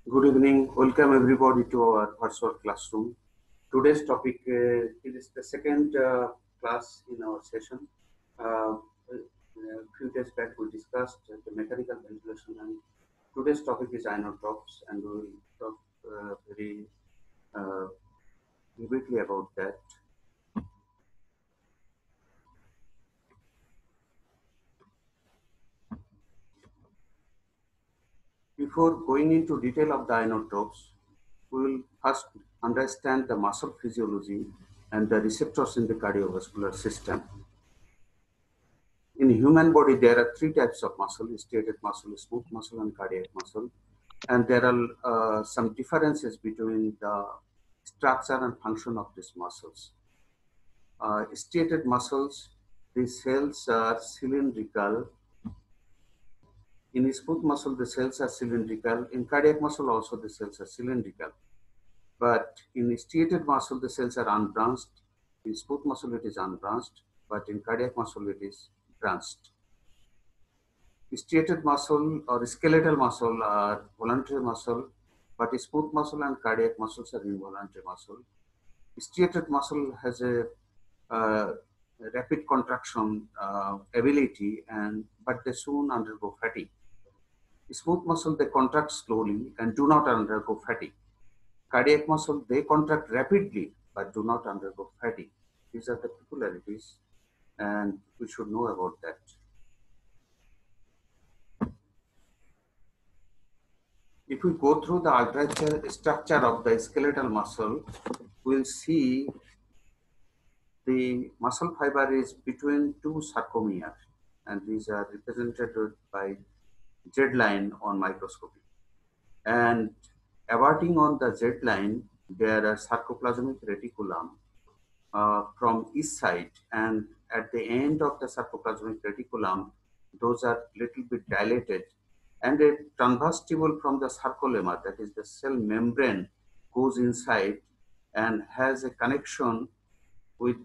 Good evening. Welcome everybody to our virtual classroom. Today's topic it is the second class in our session. A few days back we discussed the mechanical ventilation, and today's topic is inotropes, and we will talk very uh, briefly about that. Before going into detail of the inotropes, we will first understand the muscle physiology and the receptors in the cardiovascular system. In human body, there are three types of muscle: striated muscle, smooth muscle, and cardiac muscle. And there are some differences between the structure and function of these muscles. Striated muscles, the cells are cylindrical. In smooth muscle, the cells are cylindrical. In cardiac muscle, also the cells are cylindrical. But in striated muscle, the cells are unbranched. In smooth muscle, it is unbranched. But in cardiac muscle, it is branched. Striated muscle or skeletal muscle are voluntary muscle, but smooth muscle and cardiac muscles are involuntary muscle. Striated muscle has a uh, rapid contraction ability, and but they soon undergo fatigue. Smooth muscle they contract slowly and do not undergo fatigue. Cardiac muscle they contract rapidly but do not undergo fatigue. These are the peculiarities, and we should know about that. If we go through the structure of the skeletal muscle, we'll see the muscle fiber is between two sarcomere, and these are represented by Z line on microscopy. And averting on the Z line, there are sarcoplasmic reticulum from each side, and at the end of the sarcoplasmic reticulum, those are little bit dilated, and a transverse tubule from the sarcolemma, that is the cell membrane, goes inside and has a connection with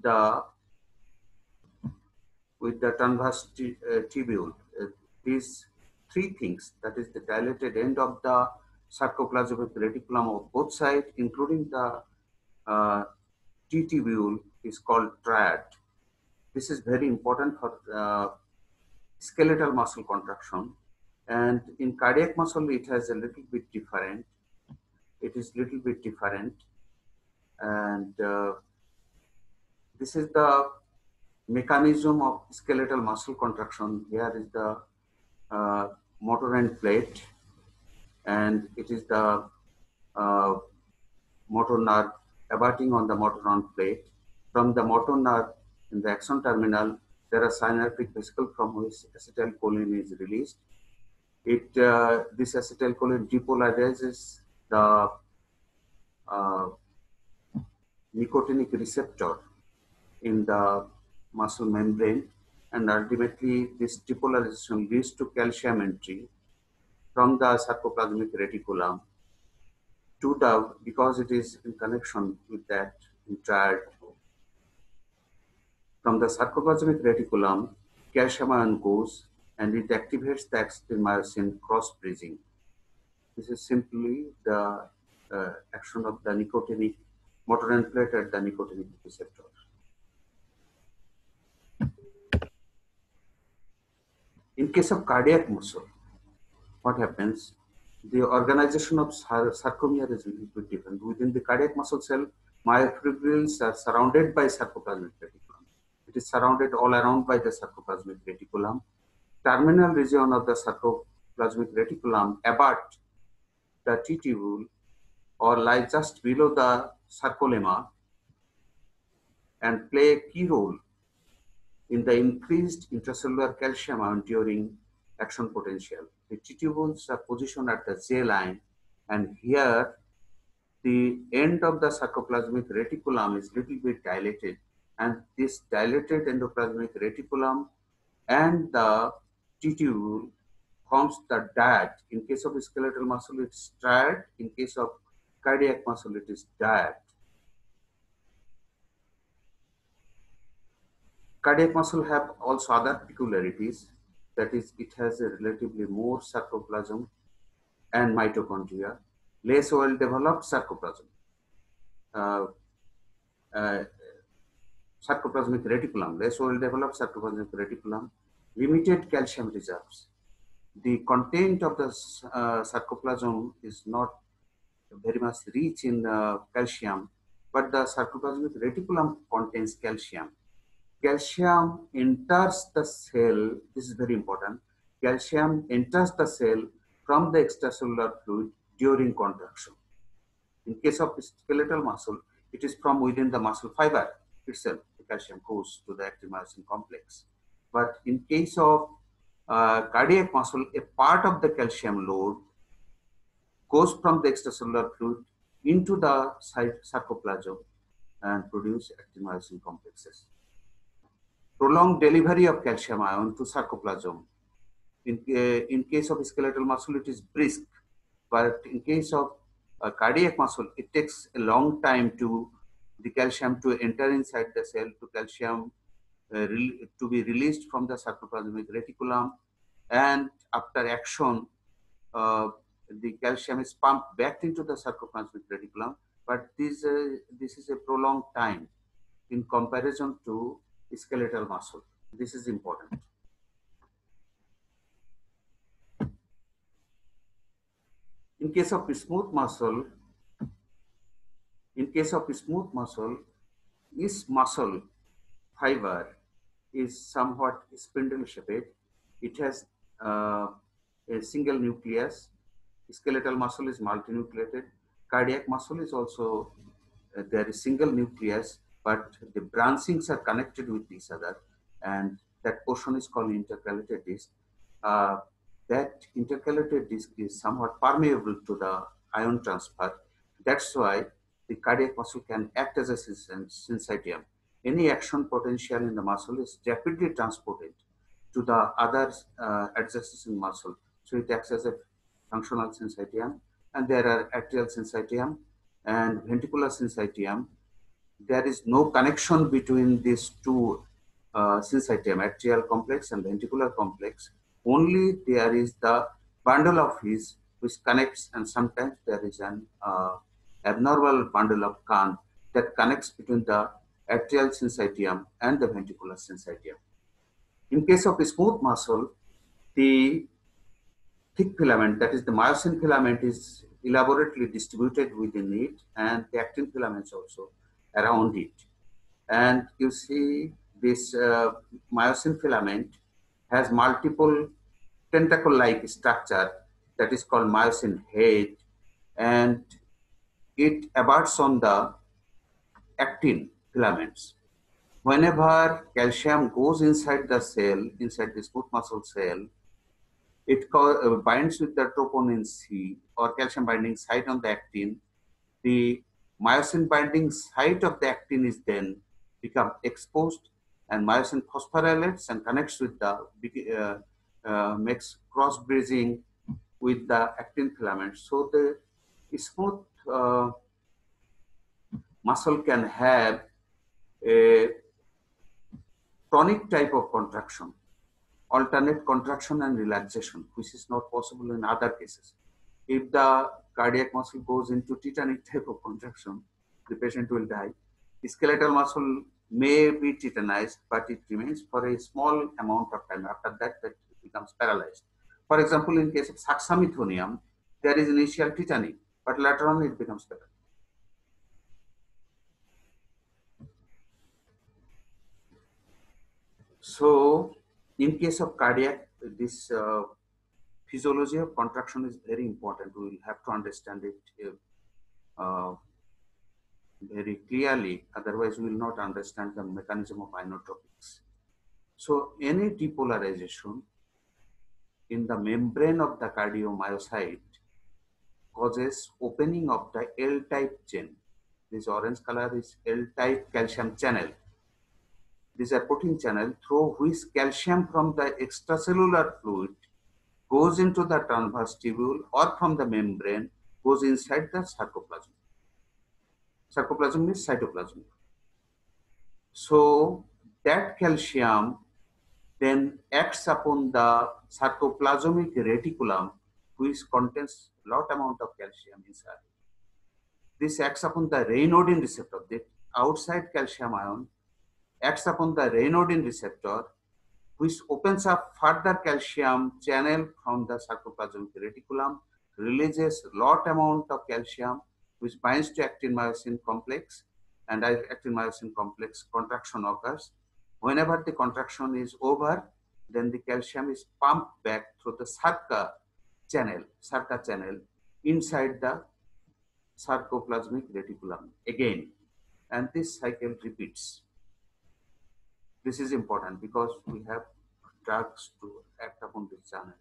the transverse tubule. These three things, that is the dilated end of the sarcoplasmic reticulum of both sides, including the uh, T tubule, is called triad. This is very important for skeletal muscle contraction. And in cardiac muscle, it has a little bit different. It is little bit different. And this is the mechanism of skeletal muscle contraction. Here is the uh, motor end plate, and it is the uh, motor nerve abating on the motor end plate. From the motor nerve in the axon terminal, there are synaptic vesicles from which acetylcholine is released. This acetylcholine depolarizes the uh, nicotinic receptor in the muscle membrane, and ultimately this depolarization leads to calcium entry from the sarcoplasmic reticulum to the, because it is in connection with that triad, from the sarcoplasmic reticulum, calcium ion goes and it activates the acetylmyosin cross bridging. This is simply the action of the nicotinic motor end plate at the nicotinic receptor. In case of cardiac muscle, what happens? The organization of sarcomere is a little bit different. Within the cardiac muscle cell, myofibrils are surrounded by sarcoplasmic reticulum. It is surrounded all around by the sarcoplasmic reticulum. Terminal region of the sarcoplasmic reticulum abut the T tubule or lie just below the sarcolemma and play a key role in the increased intracellular calcium ion during action potential. The T tubules are positioned at the J line, and here the end of the sarcoplasmic reticulum is little bit dilated, and this dilated endoplasmic reticulum and the T tubule forms the dyad. In case of skeletal muscle, it's triad. In case of cardiac muscle, it is dyad. Cardiac muscle have also other peculiarities. That is, it has a relatively more sarcoplasm and mitochondria. less well developed sarcoplasm, uh, uh, sarcoplasmic reticulum, less well developed sarcoplasmic reticulum, limited calcium reserves. The content of the sarcoplasm is not very much rich in calcium, but the sarcoplasmic reticulum contains calcium. Calcium enters the cell, this is very important. Calcium enters the cell from the extracellular fluid during contraction. In case of skeletal muscle, it is from within the muscle fiber itself. The calcium goes to the actin myosin complex. But in case of cardiac muscle, a part of the calcium load goes from the extracellular fluid into the sarcoplasm and produce actin myosin complexes. Prolonged delivery of calcium ion to sarcoplasm. In case of skeletal muscle, it is brisk, but in case of cardiac muscle, it takes a long time to the calcium to enter inside the cell, to calcium to be released from the sarcoplasmic reticulum, and after action, uh, the calcium is pumped back into the sarcoplasmic reticulum. But this is a prolonged time in comparison to skeletal muscle. This is important. In case of smooth muscle, each muscle fiber is somewhat spindle shaped. It has a single nucleus. Skeletal muscle is multinucleated. Cardiac muscle is also there is single nucleus, but the branchings are connected with each other, and that portion is called intercalated disc. Uh, that intercalated disc is somewhat permeable to the ion transfer. That's why the cardiac muscle can act as a syncytium. Any action potential in the muscle is rapidly transported to the other adjacent muscle. So it acts as a functional syncytium, and there are atrial syncytium and ventricular syncytium. There is no connection between these two syncytium, atrial complex and ventricular complex. Only there is the bundle of His which connects, and sometimes there is an abnormal bundle of Kahn that connects between the atrial syncytium and the ventricular syncytium. In case of smooth muscle, the thick filament, that is the myosin filament, is elaborately distributed within it, and the actin filaments also around it. And you see this myosin filament has multiple tentacle-like structure that is called myosin head, and it abates on the actin filaments. Whenever calcium goes inside the cell, inside the smooth muscle cell, it binds with the troponin C or calcium binding site on the actin. The myosin binding site of the actin is then become exposed, and myosin phosphorylates and connects with the makes cross bridging with the actin filament. So the smooth muscle can have a tonic type of contraction, alternate contraction and relaxation, which is not possible in other cases. If the cardiac muscle goes into tetanic type of contraction, the patient will die. The skeletal muscle may be tetanized, but it remains for a small amount of time. After that, it becomes paralyzed. For example, in case of succinylchoanum, there is initial tetany, but later on it becomes paralyzed. So, in case of cardiac, this physiology of contraction is very important. We will have to understand it very clearly, otherwise we will not understand the mechanism of inotropics. So any depolarization in the membrane of the cardiomyocyte causes opening of the L-type chain. This orange color is L-type calcium channel. This is a protein channel through which calcium from the extracellular fluid goes into the transverse tubule or from the membrane goes inside the sarcoplasm. Sarcoplasm means cytoplasm. So that calcium then acts upon the sarcoplasmic reticulum which contains lot amount of calcium inside. This acts upon the ryanodine receptor. The outside calcium ion acts upon the ryanodine receptor, which opens up further calcium channel from the sarcoplasmic reticulum, releases lot amount of calcium, which binds to actin myosin complex, and actin myosin complex contraction occurs. Whenever the contraction is over, then the calcium is pumped back through the SARCA channel inside the sarcoplasmic reticulum again, and this cycle repeats. This is important because we have drugs to act upon this channel.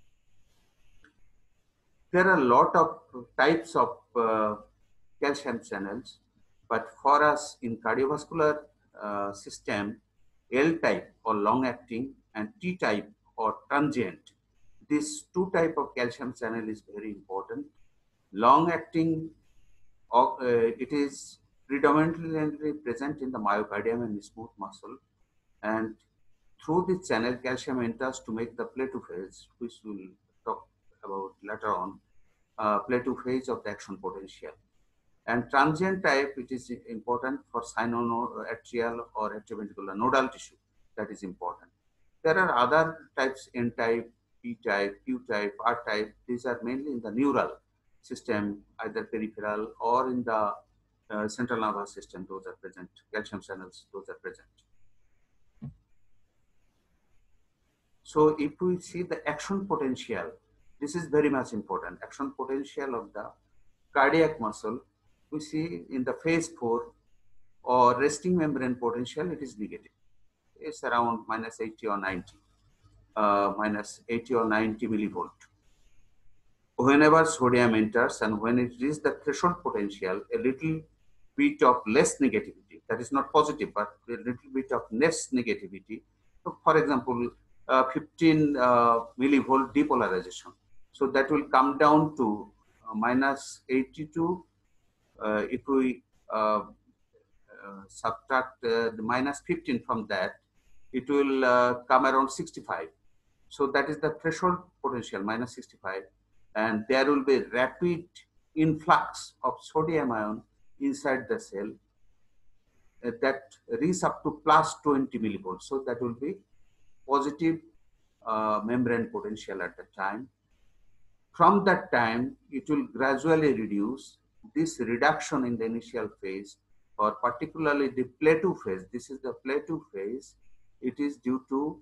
There are a lot of types of calcium channels, but for us in cardiovascular system, L type or long acting and T type or transient. This two type of calcium channel is very important. Long acting, it is predominantly present in the myocardium and smooth muscle, and through this channel calcium enters to make the plateau phase, which we'll talk about later on, plateau phase of the action potential. And transient type, it is important for sinoatrial or atrioventricular nodal tissue. That is important. There are other types, N type, P type, Q type, R type. These are mainly in the neural system, either peripheral or in the central nervous system. Those are present. Calcium channels, those are present. So if we see the action potential, this is very much important. Action potential of the cardiac muscle, we see in the phase 4 or resting membrane potential, it is negative. It's around minus 80 or 90, minus 80 or 90 millivolt. Whenever sodium enters and when it reaches the threshold potential, a little bit of less negativity, that is not positive, but a little bit of less negativity. So for example, 15 millivolt depolarization. So that will come down to minus 82. If we subtract the minus 15 from that, it will come around 65. So that is the threshold potential, minus 65. And there will be rapid influx of sodium ion inside the cell that reaches up to plus 20 millivolts. So that will be positive membrane potential at the time. From that time, it will gradually reduce. This reduction in the initial phase, or particularly the plateau phase, this is the plateau phase, it is due to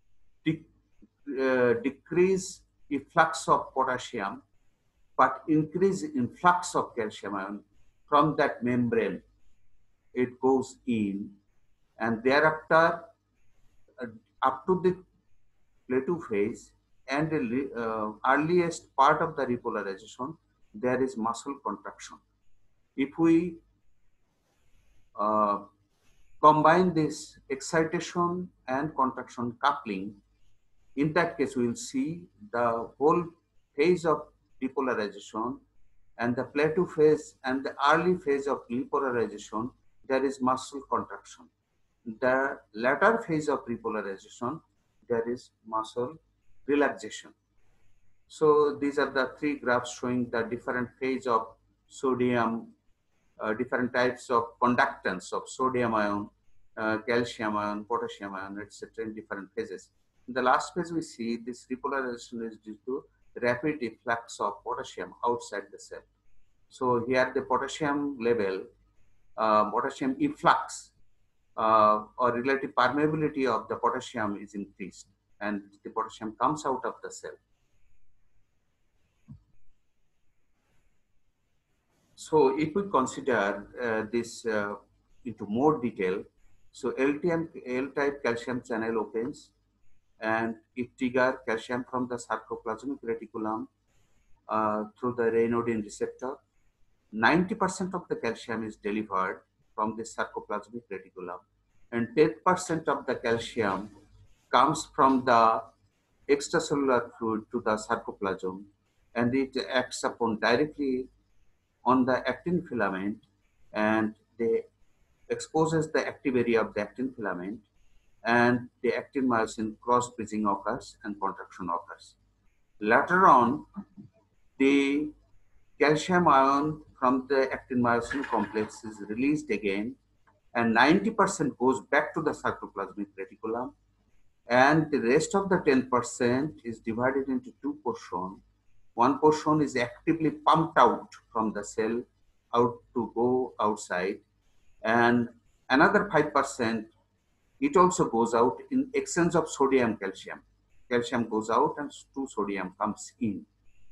decrease efflux of potassium, but increase influx of calcium ion from that membrane. It goes in, and thereafter, up to the plateau phase and the earliest part of the repolarization, there is muscle contraction. If we combine this excitation and contraction coupling, in that case, we will see the whole phase of depolarization and the plateau phase and the early phase of repolarization, there is muscle contraction. The latter phase of repolarization, there is muscle relaxation. So these are the three graphs showing the different phase of sodium, different types of conductance of sodium ion, calcium ion, potassium ion, etc. in different phases. In the last phase, we see this repolarization is due to rapid efflux of potassium outside the cell. So here the potassium level, potassium efflux or relative permeability of the potassium is increased, and the potassium comes out of the cell. So if we consider this into more detail, so L-type calcium channel opens, and it triggers calcium from the sarcoplasmic reticulum through the ryanodine receptor. 90% of the calcium is delivered from the sarcoplasmic reticulum, and 10% of the calcium comes from the extracellular fluid to the sarcoplasm, and it acts upon directly on the actin filament, and they exposes the active area of the actin filament, and the actin myosin cross bridging occurs and contraction occurs. Later on, the calcium ion from the actin-myosin complex is released again, and 90% goes back to the sarcoplasmic reticulum, and the rest of the 10% is divided into two portions. One portion is actively pumped out from the cell out to go outside, and another 5%, it also goes out in exchange of sodium calcium. Calcium goes out and two sodium comes in.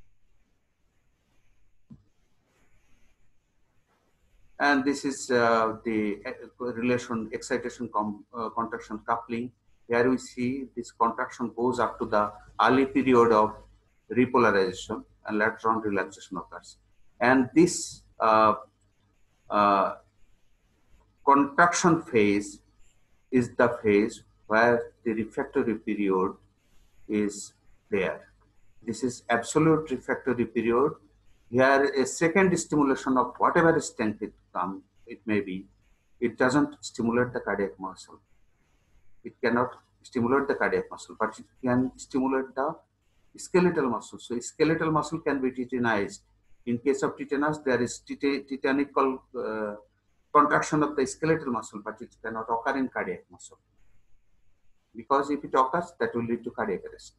And this is the relation excitation contraction coupling. Here we see this contraction goes up to the early period of repolarization, and later on relaxation occurs. And this uh, contraction phase is the phase where the refractory period is there. This is absolute refractory period. Here, a second stimulation of whatever strength it may be, it doesn't stimulate the cardiac muscle. It cannot stimulate the cardiac muscle, but it can stimulate the skeletal muscle. So skeletal muscle can be titanized. In case of tetanus, there is titanical contraction of the skeletal muscle, but it cannot occur in cardiac muscle. Because if it occurs, that will lead to cardiac arrest.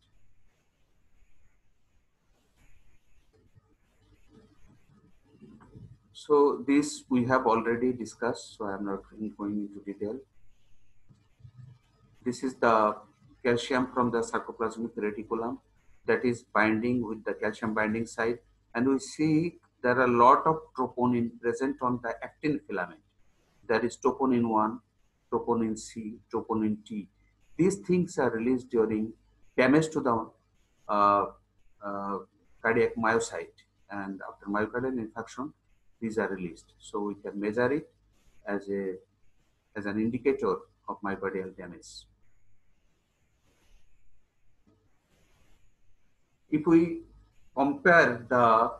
So this we have already discussed, so I am not going into detail. This is the calcium from the sarcoplasmic reticulum that is binding with the calcium binding site, and we see there are a lot of troponin present on the actin filament. There is troponin 1, troponin C, troponin T. These things are released during damage to the uh, uh, cardiac myocyte, and after myocardial infarction, these are released. So we can measure it as an indicator of myocardial damage. If we compare the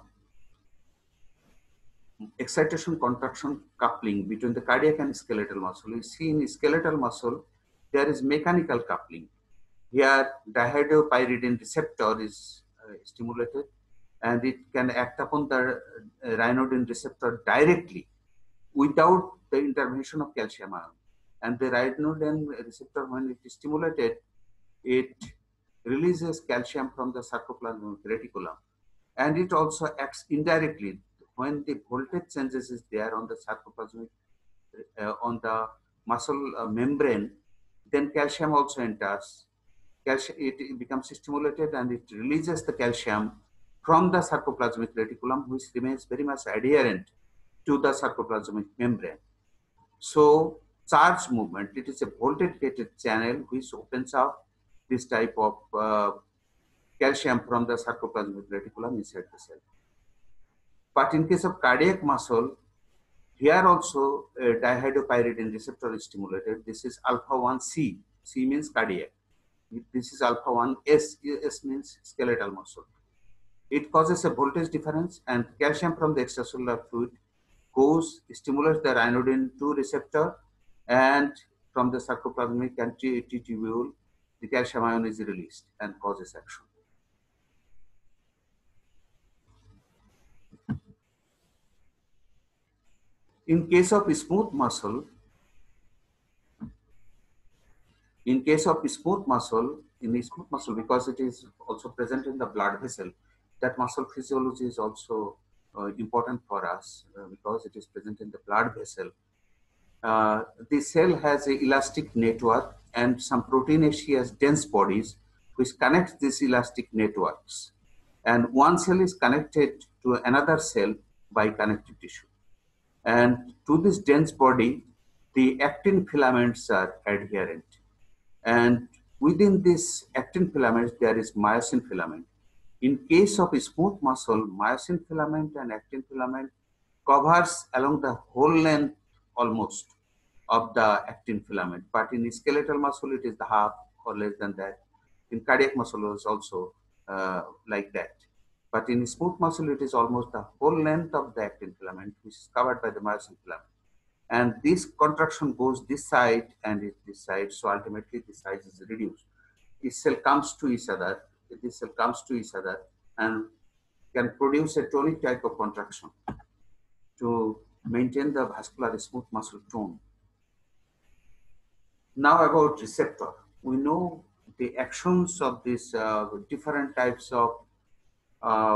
excitation contraction coupling between the cardiac and skeletal muscle, we see in skeletal muscle there is mechanical coupling. Here dihydropyridine receptor is stimulated, and it can act upon the ryanodine receptor directly without the intervention of calcium ion. And the ryanodine receptor, when it is stimulated, it releases calcium from the sarcoplasmic reticulum, and it also acts indirectly when the voltage changes is there on the sarcoplasmic on the muscle membrane. Then calcium also enters. Calcium, it becomes stimulated and it releases the calcium from the sarcoplasmic reticulum, which remains very much adherent to the sarcoplasmic membrane. So charge movement, it is a voltage gated channel which opens up this type of calcium from the sarcoplasmic reticulum inside the cell. But in case of cardiac muscle, here also a dihydropyridine receptor is stimulated. This is alpha 1 C. C means cardiac. This is alpha 1 S. S means skeletal muscle. It causes a voltage difference, and calcium from the extracellular fluid goes, stimulates the ryanodine 2 receptor, and from the sarcoplasmic and T tubule, the calcium ion is released and causes action. In case of smooth muscle, because it is also present in the blood vessel, that muscle physiology is also important for us because it is present in the blood vessel. The cell has an elastic network and some proteinaceous dense bodies which connect these elastic networks. And one cell is connected to another cell by connective tissue. And to this dense body, the actin filaments are adherent. And within this actin filament, there is myosin filament. In case of smooth muscle, myosin filament and actin filament covers along the whole length almost of the actin filament. But in skeletal muscle, it is the half or less than that. In cardiac muscle, it's also like that. But in smooth muscle, it is almost the whole length of the actin filament, which is covered by the myosin filament. And this contraction goes this side and this side, so ultimately the size is reduced. Each cell comes to each other. this cell comes to each other and can produce a tonic type of contraction to maintain the vascular smooth muscle tone. Now about receptor. We know the actions of these different types of uh,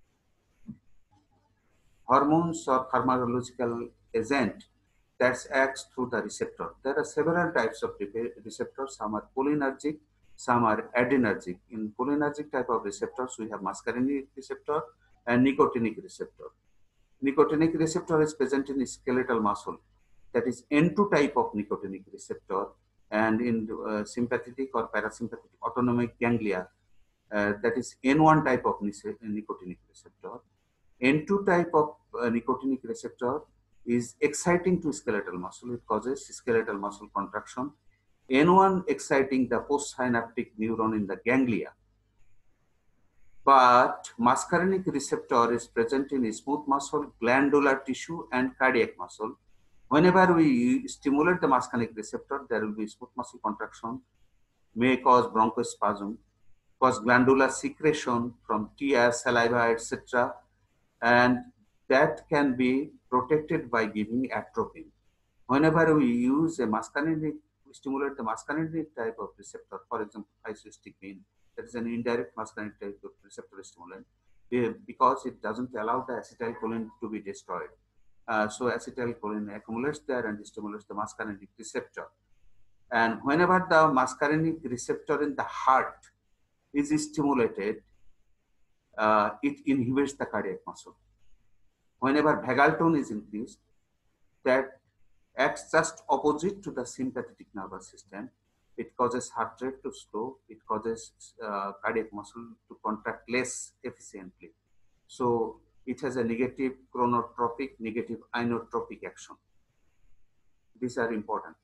hormones or pharmacological agent that acts through the receptor. There are several types of receptors. Some are cholinergic, some are adrenergic. In cholinergic type of receptors, we have muscarinic receptor and nicotinic receptor. Nicotinic receptor is present in skeletal muscle. That is N2 type of nicotinic receptor, and in sympathetic or parasympathetic autonomic ganglia, that is N1 type of nicotinic receptor. N2 type of nicotinic receptor is exciting to skeletal muscle. It causes skeletal muscle contraction. N1 exciting the postsynaptic neuron in the ganglia. But muscarinic receptor is present in smooth muscle, glandular tissue, and cardiac muscle. Whenever we stimulate the muscarinic receptor, there will be smooth muscle contraction, may cause bronchospasm, cause glandular secretion from tears, saliva, etc. And that can be protected by giving atropine. Whenever we use a muscarinic, we stimulate the muscarinic type of receptor, for example, isostigmine, that is an indirect muscarinic type of receptor stimulant, because it doesn't allow the acetylcholine to be destroyed. So acetylcholine accumulates there and stimulates the muscarinic receptor. And whenever the muscarinic receptor in the heart is stimulated, it inhibits the cardiac muscle. Whenever vagal tone is increased, that acts just opposite to the sympathetic nervous system. It causes heart rate to slow. It causes cardiac muscle to contract less efficiently. So it has a negative chronotropic, negative inotropic action. These are important.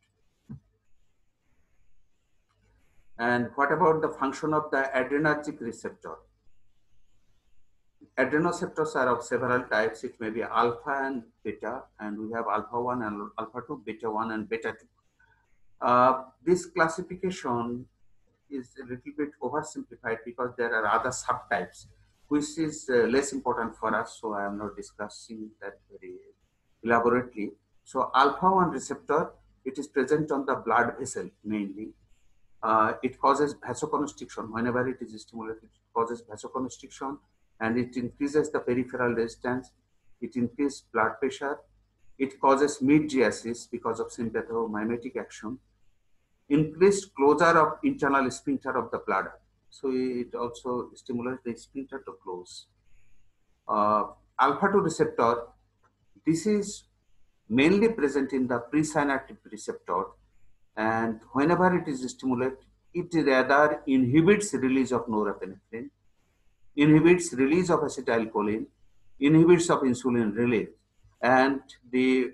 And what about the function of the adrenergic receptor? Adrenoceptors are of several types. It may be alpha and beta, and we have alpha 1 and alpha 2, beta 1 and beta 2. This classification is a little bit oversimplified because there are other subtypes, which is less important for us. So I am not discussing that very elaborately. So alpha 1 receptor, it is present on the blood vessel mainly. It causes vasoconstriction. Whenever it is stimulated, it causes vasoconstriction and it increases the peripheral resistance. It increases blood pressure. It causes mydriasis because of sympathomimetic action. Increased closure of internal sphincter of the bladder. So it also stimulates the sphincter to close. Alpha 2 receptor, this is mainly present in the presynaptic receptor, and whenever it is stimulated, it rather inhibits release of norepinephrine, inhibits release of acetylcholine, inhibits of insulin release, and the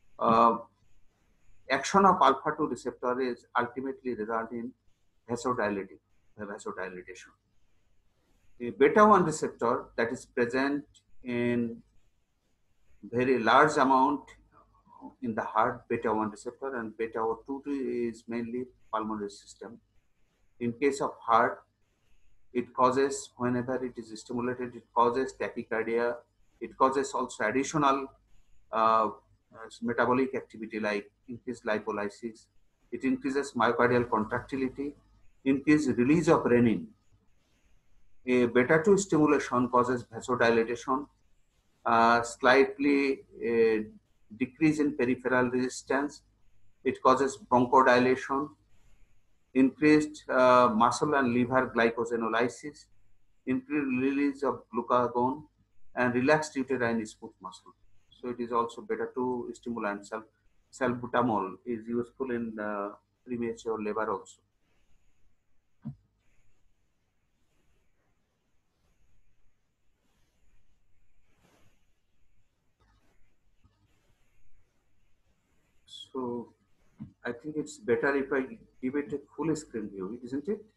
action of alpha 2 receptor is ultimately result in vasodilatation. The beta 1 receptor that is present in very large amount in the heart, beta 1 receptor, and beta 2 is mainly pulmonary system. In case of heart, it causes, whenever it is stimulated, it causes tachycardia. It causes also additional uh, metabolic activity like increased lipolysis. It increases myocardial contractility, increased release of renin. A beta 2 stimulation causes vasodilatation, slightly decrease in peripheral resistance. It causes bronchodilation, increased muscle and liver glycosenolysis, increased release of glucagon, and relaxed uterine smooth muscle. So it is also beta 2 stimulant. Salbutamol is useful in premature labor also. So I think it's better if I give it a full screen view, isn't it?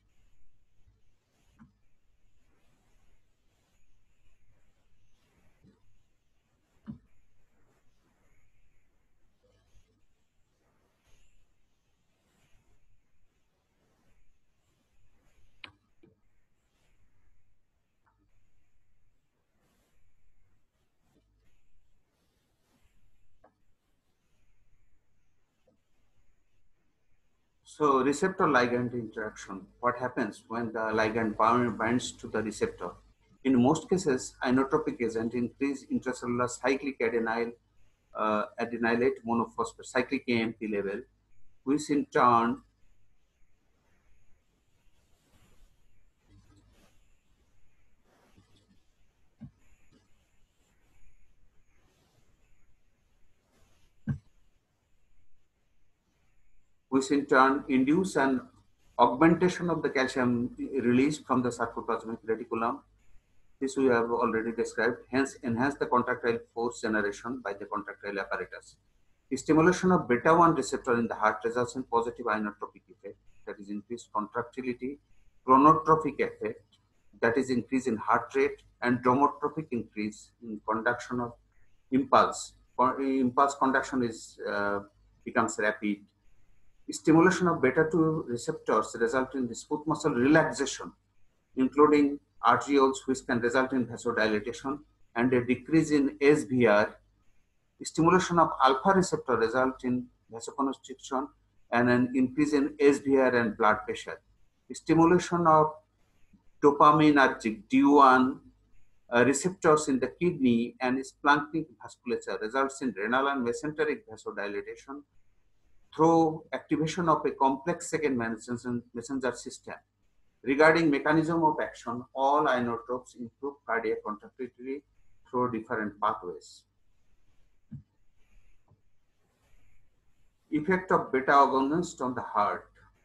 So receptor ligand interaction, what happens when the ligand binds to the receptor? In most cases, inotropic agent increase intracellular cyclic adenylate monophosphate cyclic AMP level, which in turn induce an augmentation of the calcium released from the sarcoplasmic reticulum. This we have already described, hence enhance the contractile force generation by the contractile apparatus. The stimulation of beta 1 receptor in the heart results in positive inotropic effect, that is increased contractility, chronotropic effect, that is increase in heart rate, and dromotropic increase in conduction of impulse. Impulse conduction is becomes rapid. Stimulation of beta 2 receptors result in the smooth muscle relaxation, including arterioles, which can result in vasodilation, and a decrease in SVR. Stimulation of alpha receptor result in vasoconstriction and an increase in SVR and blood pressure. Stimulation of dopaminergic D1 receptors in the kidney and splanchnic vasculature results in renal and mesenteric vasodilation through activation of a complex second messenger system. Regarding mechanism of action, all inotropes improve cardiac contractility through different pathways. Effect of beta agonist on the heart.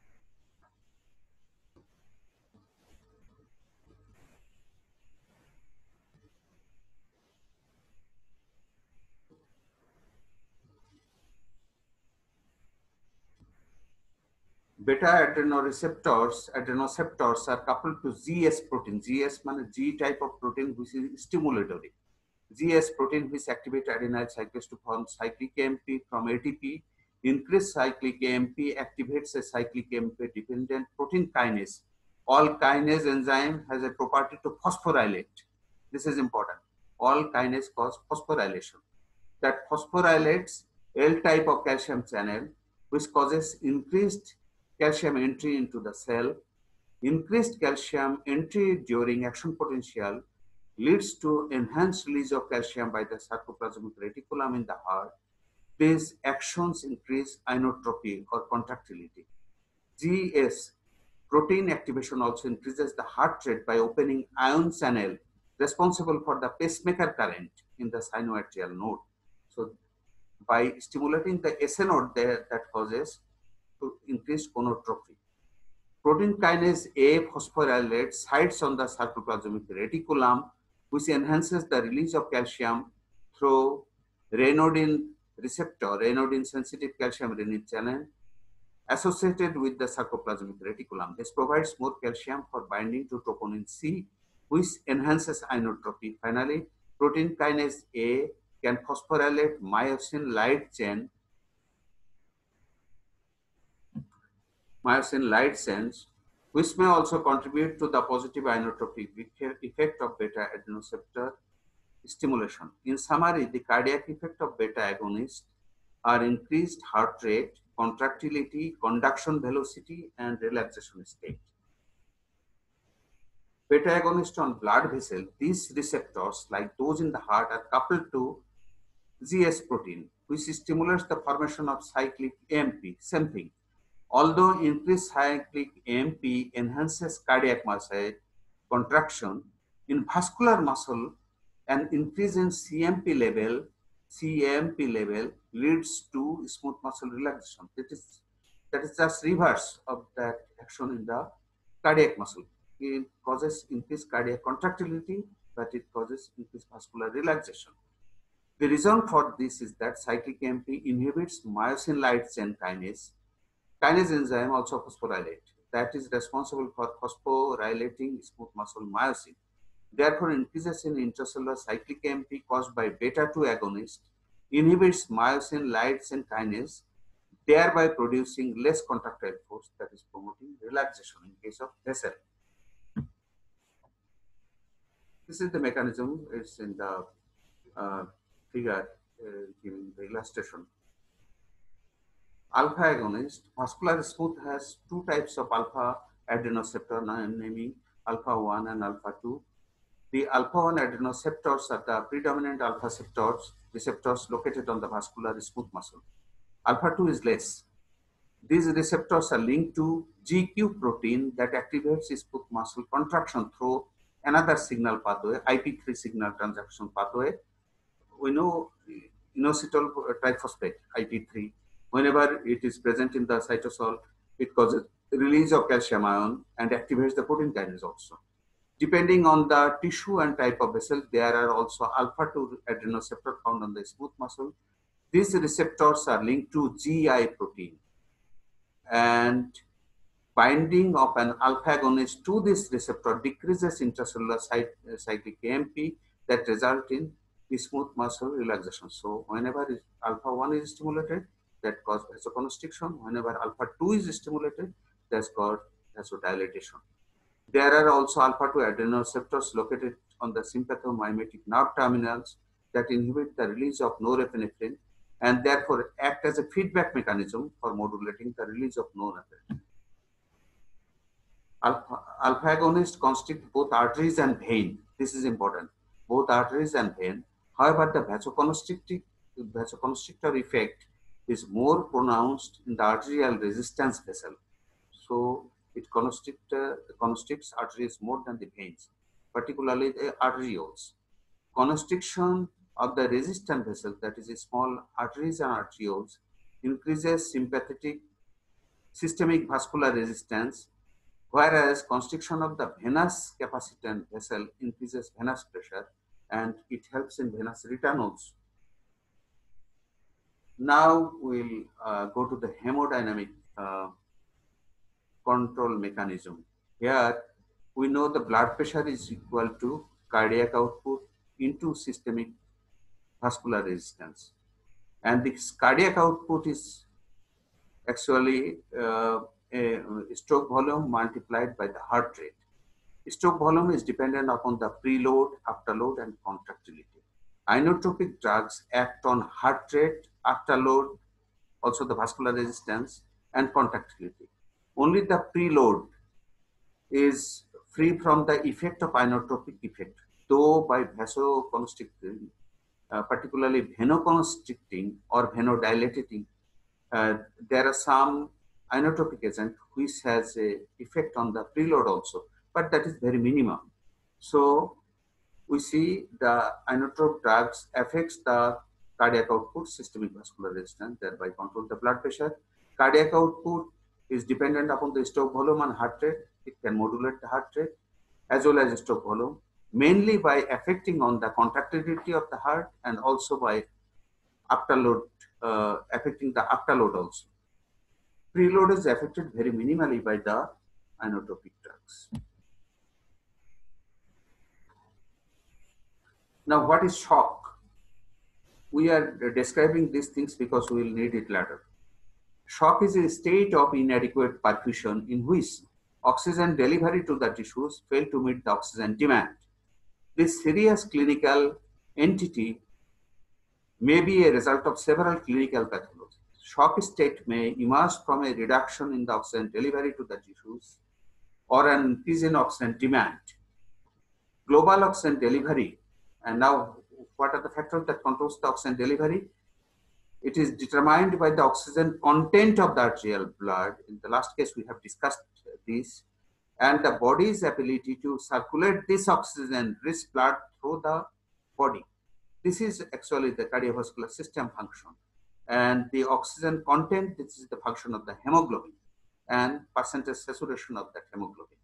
Beta adrenoceptors are coupled to ZS protein. ZS means G type of protein which is stimulatory. ZS protein which activate adenyl cyclase to form cyclic AMP from ATP. Increased cyclic AMP activates a cyclic AMP dependent protein kinase. All kinase enzyme has a property to phosphorylate. This is important. All kinase cause phosphorylation. That phosphorylates L type of calcium channel, which causes increased calcium entry into the cell. Increased calcium entry during action potential leads to enhanced release of calcium by the sarcoplasmic reticulum in the heart. These actions increase inotropy or contractility. GS protein activation also increases the heart rate by opening ion channel responsible for the pacemaker current in the sinoatrial node. So by stimulating the SA node there, that causes to increase gonotrophy. Protein kinase A phosphorylate sites on the sarcoplasmic reticulum, which enhances the release of calcium through ryanodine receptor, ryanodine sensitive calcium renin channel associated with the sarcoplasmic reticulum. This provides more calcium for binding to troponin C, which enhances inotropy. Finally, protein kinase A can phosphorylate myosin light chains, which may also contribute to the positive inotropic effect of beta adrenoceptor stimulation. In summary, the cardiac effect of beta agonists are increased heart rate, contractility, conduction velocity, and relaxation state. Beta agonist on blood vessel, these receptors, like those in the heart, are coupled to ZS protein, which stimulates the formation of cyclic AMP, same thing. Although increased cyclic AMP enhances cardiac muscle contraction, in vascular muscle, an increase in CAMP level leads to smooth muscle relaxation. That is just reverse of that action in the cardiac muscle. It causes increased cardiac contractility, but it causes increased vascular relaxation. The reason for this is that cyclic AMP inhibits myosin light chain kinase. Kinase enzyme also phosphorylate, that is responsible for phosphorylating smooth muscle myosin. Therefore, increases in intracellular cyclic AMP caused by beta 2 agonist inhibits myosin light chain kinase, thereby producing less contractile force, that is promoting relaxation in case of vessel. This is the mechanism. It's in the figure giving the illustration. Alpha agonist, vascular smooth has two types of alpha adrenoceptor, naming alpha 1 and alpha 2. The alpha 1 adrenoceptors are the predominant alpha receptors located on the vascular smooth muscle. Alpha 2 is less. These receptors are linked to GQ protein that activates smooth muscle contraction through another signal pathway, IP3 signal transduction pathway. We know inositol triphosphate, IP3. Whenever it is present in the cytosol, it causes release of calcium ion and activates the protein kinase also. Depending on the tissue and type of vessel, there are also alpha 2 adrenoceptor found on the smooth muscle. These receptors are linked to GI protein, and binding of an alpha agonist to this receptor decreases intracellular cyclic AMP that result in smooth muscle relaxation. So whenever alpha 1 is stimulated, that causes vasoconstriction. Whenever alpha 2 is stimulated, that's called vasodilatation. There are also alpha 2 adrenoceptors located on the sympathomimetic nerve terminals that inhibit the release of norepinephrine and therefore act as a feedback mechanism for modulating the release of norepinephrine. Alpha agonists constrict both arteries and vein. This is important. Both arteries and vein. However, the vasoconstrictor effect is more pronounced in the arterial resistance vessel. So it constricts arteries more than the veins, particularly the arterioles. Constriction of the resistant vessel, that is small arteries and arterioles, increases systemic vascular resistance, whereas constriction of the venous capacitant vessel increases venous pressure and it helps in venous return also. Now we'll go to the hemodynamic control mechanism. Here we know the blood pressure is equal to cardiac output into systemic vascular resistance. And this cardiac output is actually a stroke volume multiplied by the heart rate. Stroke volume is dependent upon the preload, afterload, and contractility. Inotropic drugs act on heart rate, afterload, also the vascular resistance, and contractility. Only the preload is free from the effect of inotropic effect, though by vasoconstricting, particularly venoconstricting or venodilating, there are some inotropic agent which has a effect on the preload also, but that is very minimum. So we see the inotrope drugs affects the cardiac output, systemic vascular resistance, thereby control the blood pressure. Cardiac output is dependent upon the stroke volume and heart rate. It can modulate the heart rate as well as stroke volume, mainly by affecting on the contractility of the heart and also by afterload, affecting the afterload also. Preload is affected very minimally by the inotropic drugs. Now, what is shock? We are describing these things because we will need it later. Shock is a state of inadequate perfusion in which oxygen delivery to the tissues fail to meet the oxygen demand. This serious clinical entity may be a result of several clinical pathologies. Shock state may emerge from a reduction in the oxygen delivery to the tissues or an increase in oxygen demand. Global oxygen delivery, and now what are the factors that controls the oxygen delivery? It is determined by the oxygen content of the arterial blood. In the last case, we have discussed this, and the body's ability to circulate this oxygen-rich blood through the body. This is actually the cardiovascular system function. And the oxygen content, this is the function of the hemoglobin and percentage saturation of that hemoglobin.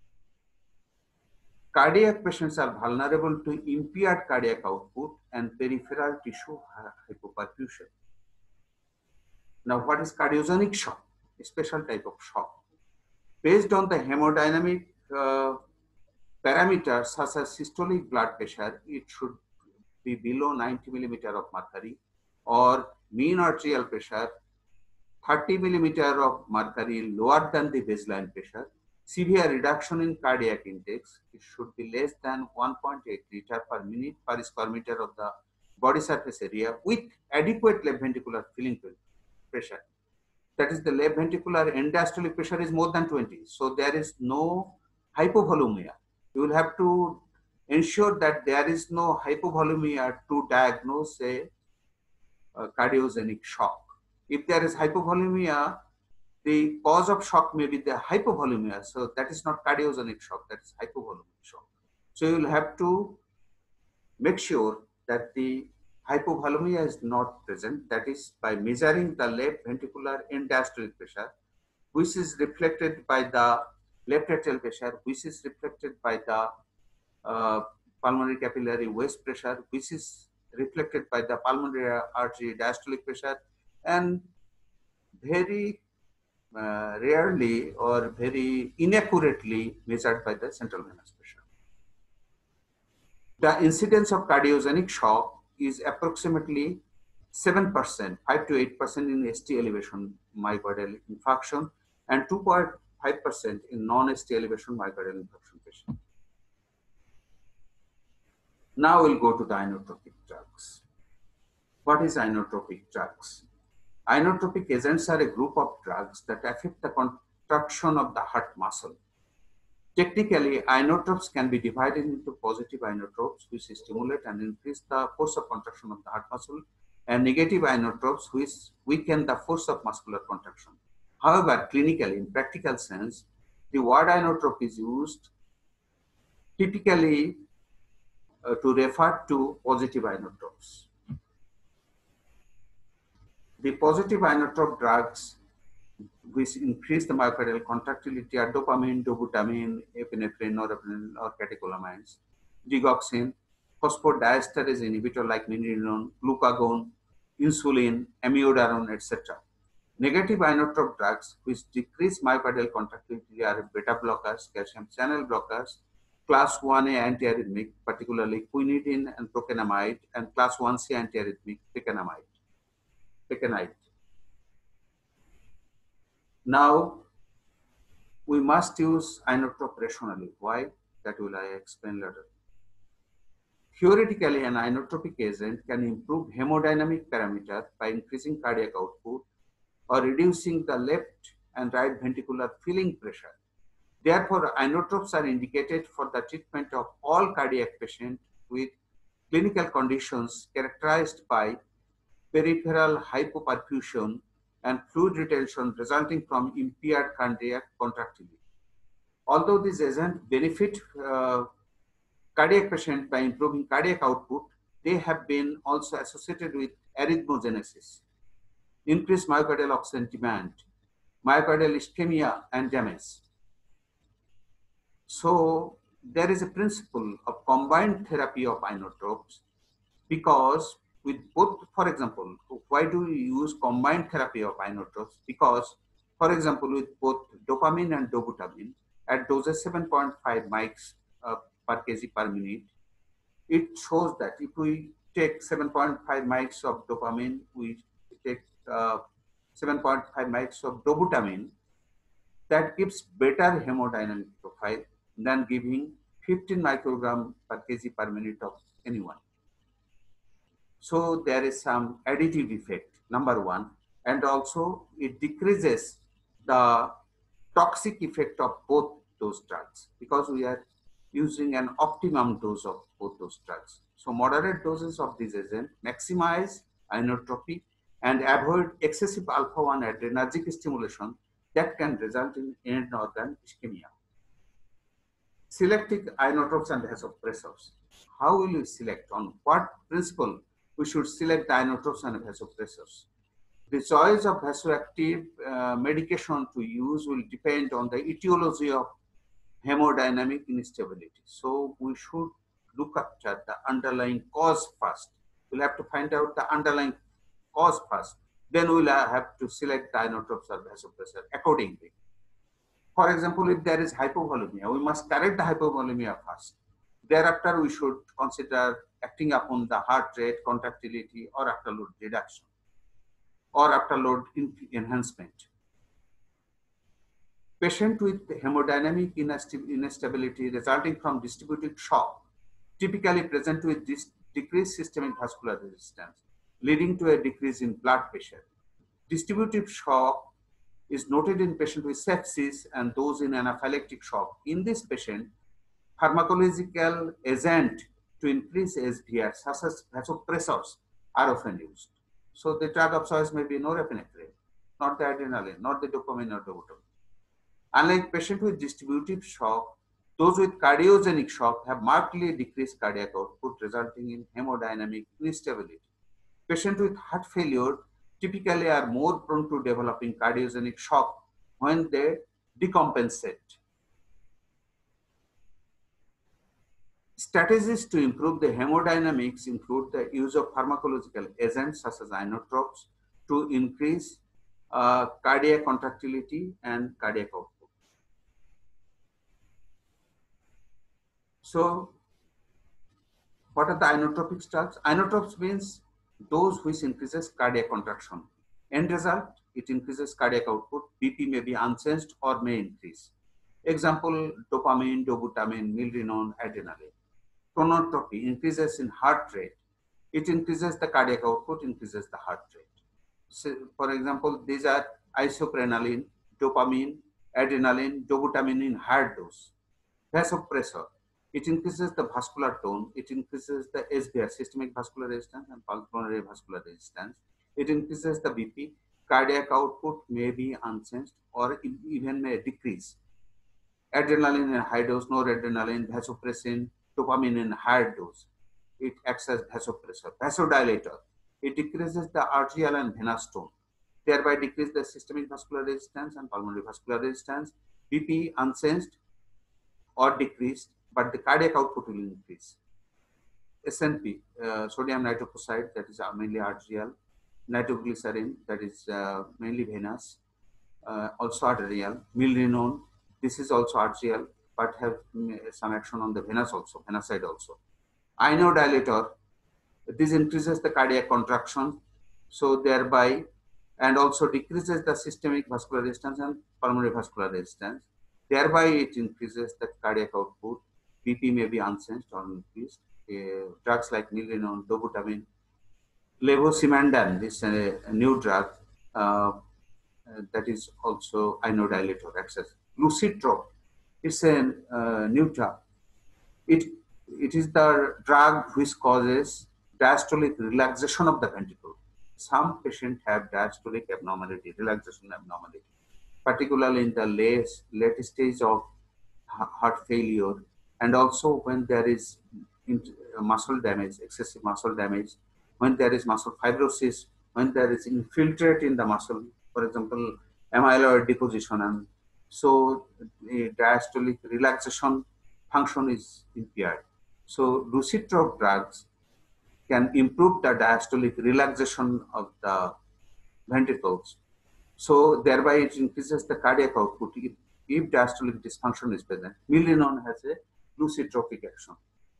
Cardiac patients are vulnerable to impaired cardiac output and peripheral tissue hypoperfusion. Now, what is cardiogenic shock? A special type of shock. Based on the hemodynamic parameters such as systolic blood pressure, it should be below 90 millimeter of mercury, or mean arterial pressure 30 millimeter of mercury lower than the baseline pressure. Severe reduction in cardiac index, it should be less than 1.8 liter per minute per square meter of the body surface area with adequate left ventricular filling pressure. that is the left ventricular end diastolic pressure is more than 20. So there is no hypovolemia. You will have to ensure that there is no hypovolemia to diagnose a cardiogenic shock. If there is hypovolemia, the cause of shock may be the hypovolemia. So that is not cardiogenic shock, that is hypovolemic shock. So you will have to make sure that the hypovolemia is not present. That is by measuring the left ventricular end diastolic pressure, which is reflected by the left atrial pressure, which is reflected by the uh, pulmonary capillary waist pressure, which is reflected by the pulmonary artery diastolic pressure, and very rarely or very inaccurately measured by the central venous pressure. The incidence of cardiogenic shock is approximately 7%, 5 to 8% in ST elevation myocardial infarction and 2.5% in non-ST elevation myocardial infarction patient. Now we'll go to the inotropic drugs. What is inotropic drugs? Inotropic agents are a group of drugs that affect the contraction of the heart muscle. Technically, inotropes can be divided into positive inotropes, which stimulate and increase the force of contraction of the heart muscle, and negative inotropes, which weaken the force of muscular contraction. However, clinically, in practical sense, the word inotrope is used typically to refer to positive inotropes. The positive inotrope drugs which increase the myocardial contractility are dopamine, dobutamine, epinephrine, norepinephrine, or catecholamines, digoxin, phosphodiesterase inhibitor like nintedanib, glucagon, insulin, amiodarone, etc. Negative inotrope drugs which decrease myocardial contractility are beta blockers, calcium channel blockers, class 1A antiarrhythmic, particularly quinidine and procainamide, and class 1C antiarrhythmic, plecanide. Now, we must use inotrope rationally. Why? That will I explain later. Theoretically, an inotropic agent can improve hemodynamic parameter by increasing cardiac output or reducing the left and right ventricular filling pressure. Therefore, inotropes are indicated for the treatment of all cardiac patients with clinical conditions characterized by peripheral hypoperfusion and fluid retention resulting from impaired cardiac contractility. Although these agents benefit cardiac patients by improving cardiac output, they have been also associated with arrhythmogenesis, increased myocardial oxygen demand, myocardial ischemia, and damage. So there is a principle of combined therapy of inotropes because with both, for example, why do we use combined therapy of inotropes? Because, for example, with both dopamine and dobutamine at doses 7.5 mics per kg per minute, it shows that if we take 7.5 mics of dopamine, we take 7.5 mics of dobutamine, that gives better hemodynamic profile than giving 15 microgram per kg per minute of anyone. So there is some additive effect, number one, and also it decreases the toxic effect of both those drugs because we are using an optimum dose of both those drugs. So moderate doses of this agent maximize inotropy and avoid excessive alpha-1 adrenergic stimulation that can result in end organ ischemia. Selecting inotropes and vasopressors. How will you select? On what principle we should select the inotropes and vasopressors? The choice of vasoactive medication to use will depend on the etiology of hemodynamic instability. So we should look after the underlying cause first. We'll have to find out the underlying cause first. Then we'll have to select the inotropes or vasopressor accordingly. For example, if there is hypovolemia, we must correct the hypovolemia first. Thereafter, we should consider acting upon the heart rate, contractility, or afterload reduction, or afterload enhancement. Patient with hemodynamic instability resulting from distributive shock typically present with decreased systemic vascular resistance, leading to a decrease in blood pressure. Distributive shock is noted in patient with sepsis and those in anaphylactic shock. In this patient, pharmacological agent to increase SVR, such as vasopressors, are often used. So the drug of choice may be norepinephrine, not the adrenaline, not the dopamine or dobutamine. Unlike patients with distributive shock, those with cardiogenic shock have markedly decreased cardiac output, resulting in hemodynamic instability. Patients with heart failure typically are more prone to developing cardiogenic shock when they decompensate. Strategies to improve the hemodynamics include the use of pharmacological agents such as inotropes to increase cardiac contractility and cardiac output. So, what are the inotropic drugs? Inotropes means those which increases cardiac contraction. End result, it increases cardiac output. BP may be unchanged or may increase. Example, dopamine, dobutamine, milrinone, adrenaline. Chronotropy increases in heart rate. It increases the cardiac output, increases the heart rate. So, for example, these are isoprenaline, dopamine, adrenaline, dobutamine in higher dose. Vasopressor, it increases the vascular tone, it increases the SVR, systemic vascular resistance, and pulmonary vascular resistance. It increases the BP, cardiac output may be unchanged or even may decrease. Adrenaline in high dose, noradrenaline, vasopressin, dopamine in higher dose. It acts as vasopressor. Vasodilator, it decreases the arterial and venous tone, thereby decrease the systemic vascular resistance and pulmonary vascular resistance. BP unchanged or decreased, but the cardiac output will increase. SNP, sodium nitroprusside, that is mainly arterial. Nitroglycerin, that is mainly venous, also arterial. Milrinone, this is also arterial, but have some action on the venous also, venous side also. Inodilator, this increases the cardiac contraction, so thereby, and also decreases the systemic vascular resistance and pulmonary vascular resistance. Thereby, it increases the cardiac output. BP may be unchanged or increased. Drugs like milrinone, dobutamine, levosimendan, this a new drug that is also inodilator access. Lucitrol, it's a new drug. It is the drug which causes diastolic relaxation of the ventricle. Some patients have diastolic abnormality, relaxation abnormality, particularly in the late stage of heart failure, and also when there is muscle damage, excessive muscle damage, when there is muscle fibrosis, when there is infiltrate in the muscle, for example, amyloid deposition, and so diastolic relaxation function is impaired. So lucitrol drugs can improve the diastolic relaxation of the ventricles. So thereby it increases the cardiac output if diastolic dysfunction is present. Milrinone has a lucitropic action.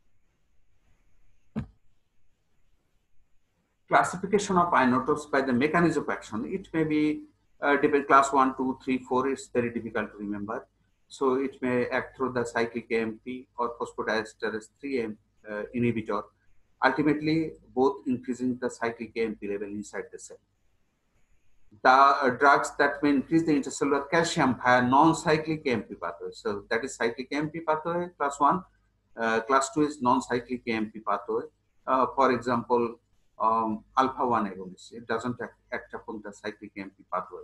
Classification of inotropes by the mechanism of action. It may be class 1, 2, 3, 4. It's very difficult to remember. So it may act through the cyclic AMP or phosphodiesterase 3 inhibitor, ultimately both increasing the cyclic AMP level inside the cell. The drugs that may increase the intercellular calcium via non-cyclic AMP pathway. So that is cyclic AMP pathway, class 1. Class 2 is non-cyclic AMP pathway. For example, alpha-1 agonist. It doesn't act upon the cyclic AMP pathway.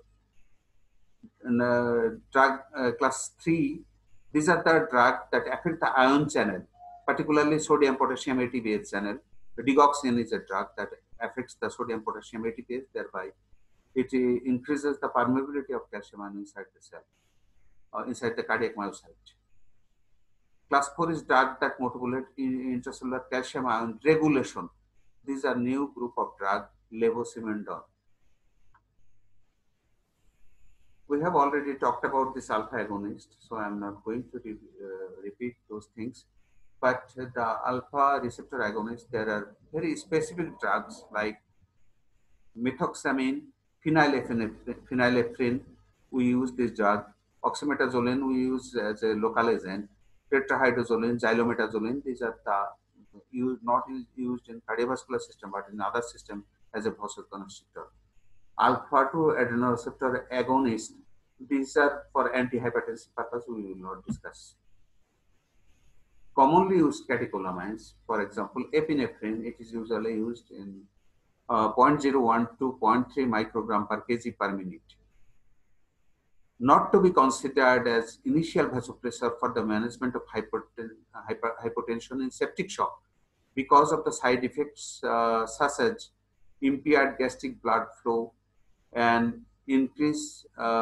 And drug class 3, these are the drugs that affect the ion channel, particularly sodium-potassium ATPase channel. The digoxin is a drug that affects the sodium-potassium ATPase, thereby it increases the permeability of calcium ion inside the cell, inside the cardiac myocyte. Class 4 is drug that modulate intracellular calcium ion regulation. These are new group of drug, levosimendan. We have already talked about this alpha agonist, so I'm not going to repeat those things. But the alpha receptor agonist, there are very specific drugs like methoxamine, phenylephrine, we use this drug. Oxymetazoline, we use as a local agent. Tetrahydrozoline, xylometazoline, these are not used in cardiovascular system, but in other system as a vasoconstrictor. Alpha-2 adrenoreceptor agonist, These are for antihypertensive purpose, we will not discuss. Commonly used catecholamines, for example, epinephrine, it is usually used in 0.01 to zero point 0.3 microgram per kg per minute. Not to be considered as initial vasopressor for the management of hypotension in septic shock because of the side effects such as impaired gastric blood flow and increased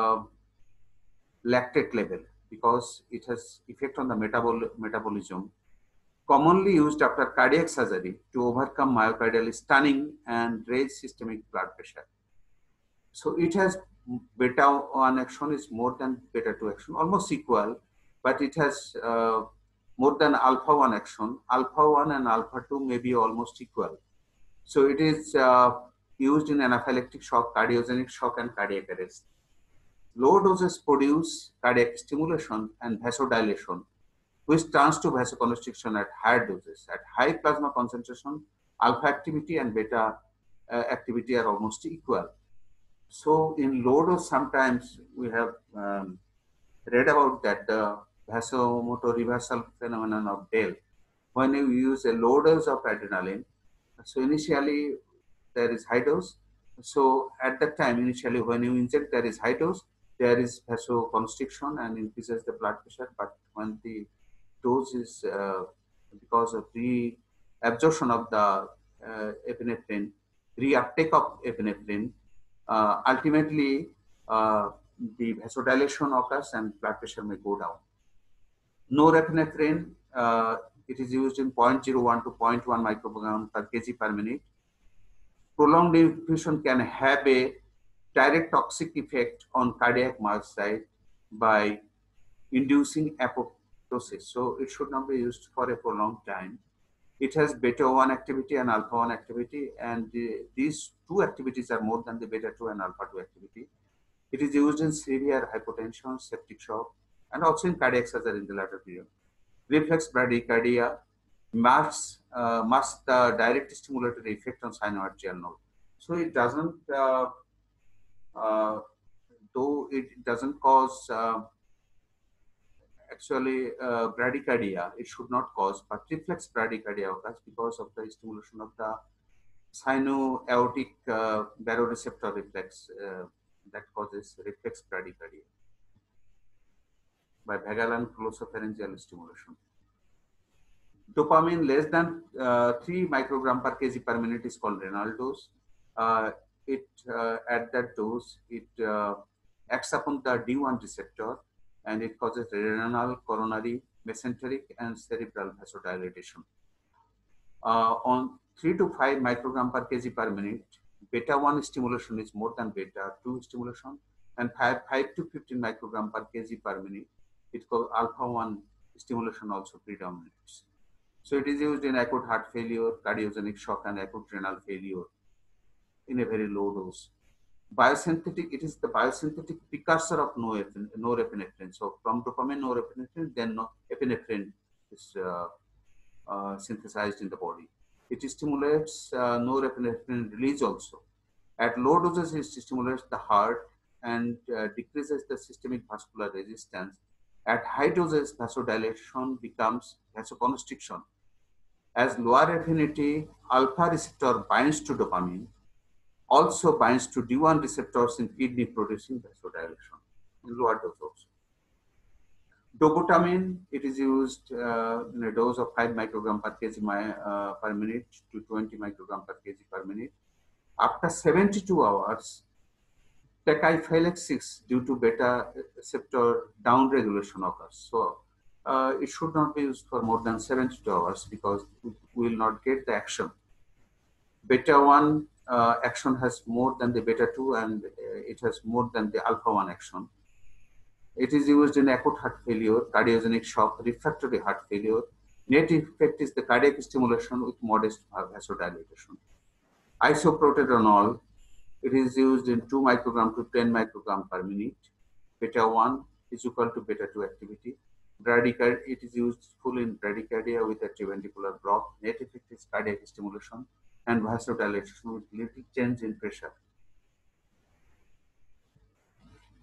lactate level, because it has effect on the metabolism. Commonly used after cardiac surgery to overcome myocardial stunning and raise systemic blood pressure. So it has beta 1 action is more than beta 2 action, almost equal, but it has more than alpha 1 action. Alpha 1 and alpha 2 may be almost equal. So it is used in anaphylactic shock, cardiogenic shock, and cardiac arrest. Low doses produce cardiac stimulation and vasodilation, which turns to vasoconstriction at higher doses. At high plasma concentration, alpha activity and beta activity are almost equal. So in low dose, sometimes we have read about that the vasomotor reversal phenomenon of DEL. When you use a low dose of adrenaline, so initially there is high dose. So at that time, initially when you inject, there is high dose, there is vasoconstriction and increases the blood pressure. But when the dose is because of reabsorption of the epinephrine, reuptake of epinephrine, ultimately the vasodilation occurs and blood pressure may go down. Norepinephrine, it is used in 0.01 to zero point 0.1 microgram per kg per minute. Prolonged infusion can have a direct toxic effect on cardiac myocyte by inducing apoptosis. So it should not be used for a prolonged time. It has beta 1 activity and alpha 1 activity, and these two activities are more than the beta 2 and alpha 2 activity. It is used in severe hypotension, septic shock, and also in cardiac surgery in the latter period. Reflex bradycardia masks the direct stimulatory effect on sinoatrial node. So it doesn't, uh, though it doesn't cause actually bradycardia, it should not cause, but reflex bradycardia occurs because of the stimulation of the sinoaortic baroreceptor reflex that causes reflex bradycardia by vagal and glossopharyngeal stimulation. Dopamine less than 3 microgram per kg per minute is called renal dose. At that dose, it acts upon the D1 receptor and it causes renal, coronary, mesenteric, and cerebral vasodilation. On 3 to 5 microgram per kg per minute, beta 1 stimulation is more than beta 2 stimulation, and 5 to 15 microgram per kg per minute, it called alpha 1 stimulation also predominates. So it is used in acute heart failure, cardiogenic shock, and acute renal failure in a very low dose. Biosynthetic, it is the biosynthetic precursor of norepinephrine. So from dopamine, norepinephrine, then epinephrine is synthesized in the body. It stimulates norepinephrine release also. At low doses, it stimulates the heart and decreases the systemic vascular resistance. At high doses, vasodilation becomes vasoconstriction. As lower affinity alpha receptor binds to dopamine, also binds to D1 receptors in kidney producing vasodilation in lower dose also. Dobutamine, it is used in a dose of 5 microgram per kg per minute to 20 microgram per kg per minute. After 72 hours, tachyphylaxis due to beta receptor downregulation occurs. So it should not be used for more than 72 hours because we will not get the action. Beta 1 action has more than the beta 2 and it has more than the alpha 1 action. It is used in acute heart failure, cardiogenic shock, refractory heart failure. Net effect is the cardiac stimulation with modest vasodilation. Isoproterenol, it is used in 2 microgram to 10 microgram per minute. Beta 1 is equal to beta 2 activity. Bradycardia, it is used full in bradycardia with atrioventricular block. Net effect is cardiac stimulation and vasodilation with little change in pressure.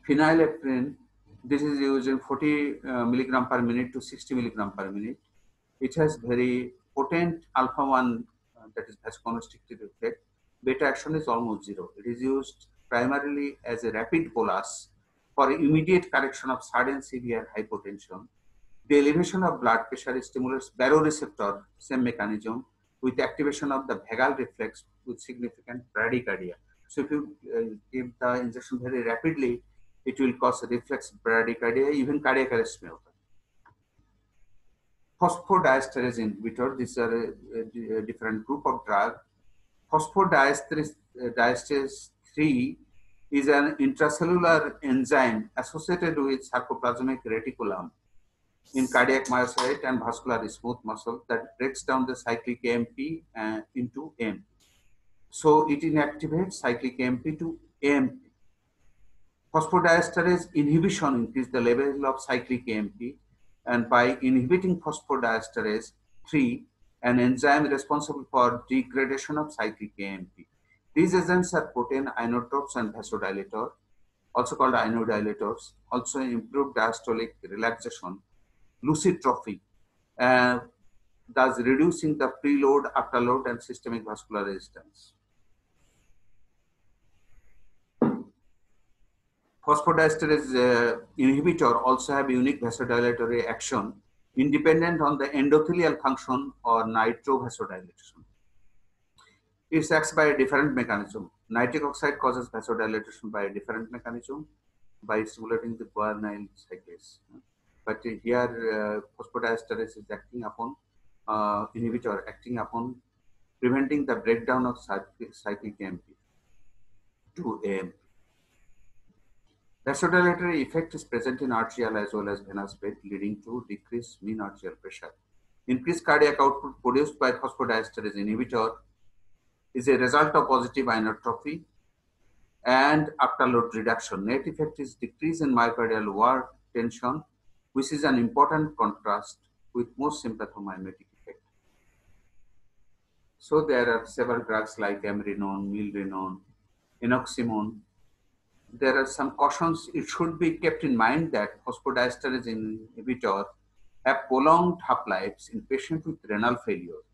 Phenylephrine, this is used in 40 milligram per minute to 60 milligram per minute. It has very potent alpha 1 that is vasoconstrictive effect. Beta action is almost zero. It is used primarily as a rapid bolus for immediate correction of sudden severe hypotension. The elevation of blood pressure stimulates baroreceptor, same mechanism, with activation of the vagal reflex with significant bradycardia. So if you give the injection very rapidly, it will cause a reflex bradycardia, even cardiac arrest may occur. Phosphodiesterase inhibitor, these are a different group of drug. Phosphodiesterase 3 is an intracellular enzyme associated with sarcoplasmic reticulum in cardiac myocyte and vascular smooth muscle that breaks down the cyclic AMP into AMP. So it inactivates cyclic AMP to AMP. Phosphodiesterase inhibition increases the level of cyclic AMP, and by inhibiting phosphodiesterase 3, an enzyme responsible for degradation of cyclic AMP. These agents are protein inotropes and vasodilators, also called inodilators, also improve diastolic relaxation, lucitrophy, thus reducing the preload, afterload, and systemic vascular resistance. Phosphodiesterase inhibitor also have unique vasodilatory action independent on the endothelial function or nitrovasodilation. It acts by a different mechanism. Nitric oxide causes vasodilation by a different mechanism by stimulating the guanylyl cyclase. But here phosphodiesterase is acting upon inhibitor acting upon preventing the breakdown of cyclic AMP to AMP. Vasodilatory effect is present in arterial as well as venous bed, leading to decreased mean arterial pressure. Increased cardiac output produced by phosphodiesterase inhibitor is a result of positive inotrophy and afterload reduction. Net effect is decrease in myocardial wall tension, which is an important contrast with most sympathomimetic effect. So there are several drugs like amrinone, milrinone, enoximone. There are some cautions. It should be kept in mind that phosphodiesterase inhibitor have prolonged half-lives in patients with renal failure,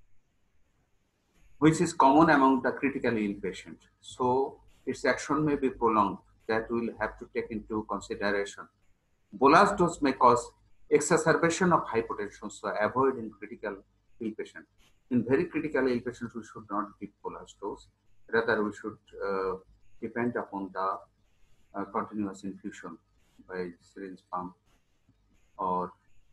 which is common among the critically ill patient. So its action may be prolonged. That we'll have to take into consideration. Bolus dose may cause exacerbation of hypotension, so avoid in critical ill patient. In very critical ill patients, we should not give bolus dose. Rather, we should depend upon the continuous infusion by syringe pump or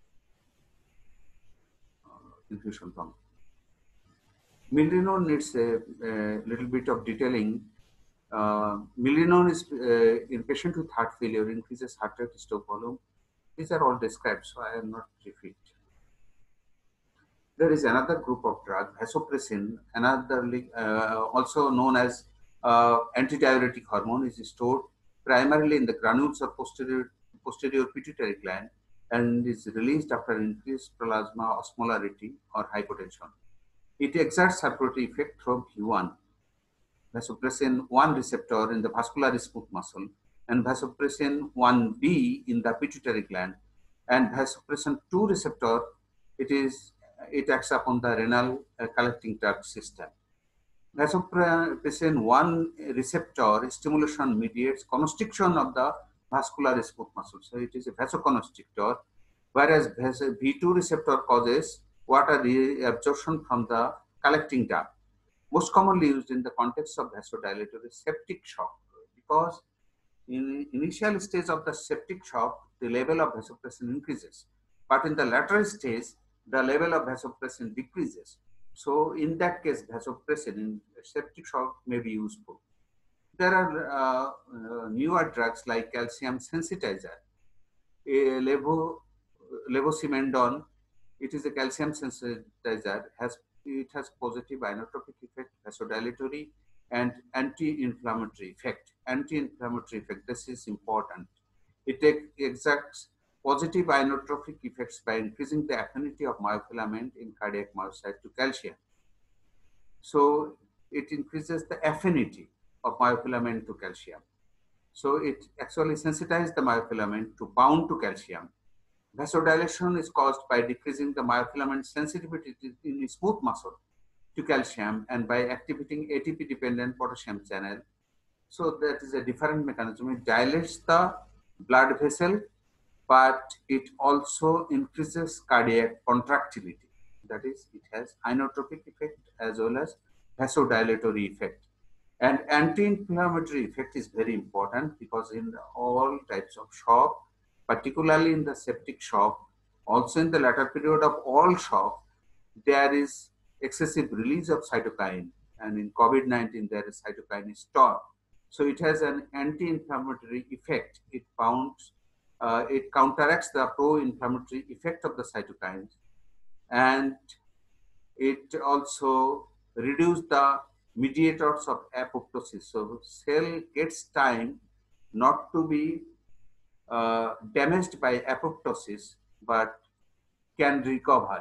infusion pump. Milrinone needs a little bit of detailing. Milrinone is in patient with heart failure, increases heart rate, stroke volume. These are all described, so I am not repeat. There is another group of drug, vasopressin, another also known as antidiuretic hormone, is stored primarily in the granules of posterior pituitary gland and is released after increased plasma osmolarity or hypotension. It exerts circulatory effect through V1, vasopressin 1 receptor in the vascular smooth muscle, and vasopressin 1b in the pituitary gland, and vasopressin 2 receptor, it acts upon the renal collecting duct system. Vasopressin 1 receptor stimulation mediates constriction of the vascular smooth muscle. So it is a vasoconstrictor, whereas V2 receptor causes water reabsorption from the collecting duct. Most commonly used in the context of vasodilatory septic shock, because in initial stage of the septic shock, the level of vasopressin increases, but in the later stage, the level of vasopressin decreases. So in that case, vasopressin in septic shock may be useful. There are newer drugs like calcium sensitizer, levosimendan. It is a calcium sensitizer. It has positive inotropic effect, vasodilatory, and anti-inflammatory effect. Anti-inflammatory effect. This is important. It exerts positive inotropic effects by increasing the affinity of myofilament in cardiac myocyte to calcium. So it increases the affinity of myofilament to calcium. So it actually sensitizes the myofilament to bound to calcium. Vasodilation is caused by decreasing the myofilament sensitivity in smooth muscle to calcium and by activating ATP-dependent potassium channel. So that is a different mechanism. It dilates the blood vessel, but it also increases cardiac contractility. That is, it has inotropic effect as well as vasodilatory effect. And anti-inflammatory effect is very important because in all types of shock, particularly in the septic shock, also in the latter period of all shock, there is excessive release of cytokine. And in COVID-19, there is cytokine storm. So it has an anti-inflammatory effect. It counteracts the pro-inflammatory effect of the cytokines, and it also reduces the mediators of apoptosis. So cell gets time not to be damaged by apoptosis, but can recover.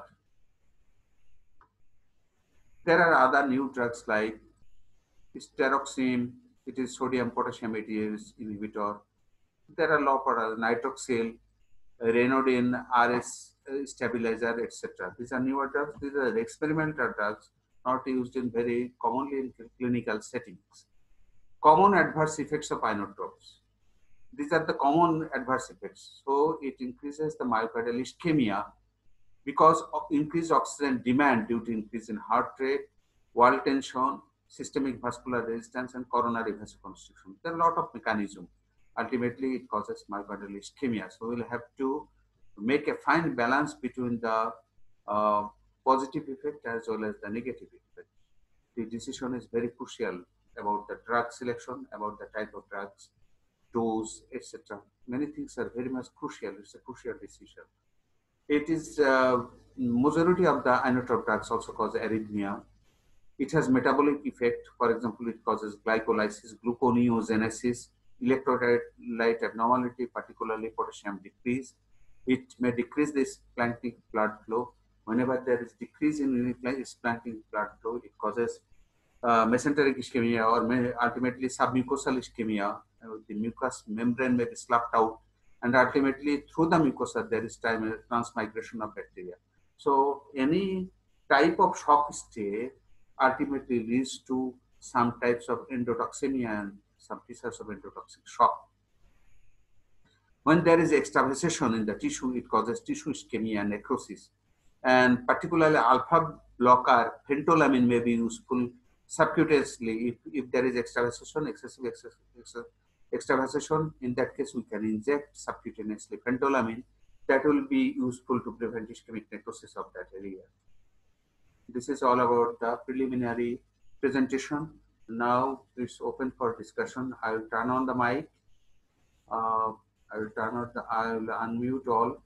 There are other new drugs like steroxime, it is sodium potassium ATPase inhibitor. There are a lot of other nitroxyl, Renodine, RS stabilizer, etc. These are newer drugs. These are experimental drugs, not used in very commonly in clinical settings. Common adverse effects of inotropes. These are the common adverse effects. So it increases the myocardial ischemia because of increased oxygen demand due to increase in heart rate, wall tension, systemic vascular resistance, and coronary vasoconstriction. There are a lot of mechanisms. Ultimately, it causes myocardial ischemia. So we'll have to make a fine balance between the positive effect as well as the negative effect. The decision is very crucial about the drug selection, about the type of drugs, dose, etc. Many things are very much crucial. It's a crucial decision. It is majority of the inotrope drugs also cause arrhythmia. It has metabolic effect. For example, it causes glycolysis, gluconeogenesis, electrolyte abnormality, particularly potassium decrease. It may decrease the splanchnic blood flow. Whenever there is decrease in splanchnic blood flow, it causes mesenteric ischemia or ultimately submucosal ischemia. The mucous membrane may be sloughed out, and ultimately through the mucosa there is transmigration of bacteria. So any type of shock stay ultimately leads to some types of endotoxemia and some cases of endotoxic shock. When there is extravasation in the tissue, it causes tissue ischemia and necrosis. And particularly alpha blocker, phentolamine may be useful subcutaneously if there is extravasation, excessive extravasation. In that case, we can inject subcutaneously phentolamine. That will be useful to prevent ischemic necrosis of that area. This is all about the preliminary presentation. Now it's open for discussion. I will turn on the mic. I will unmute all.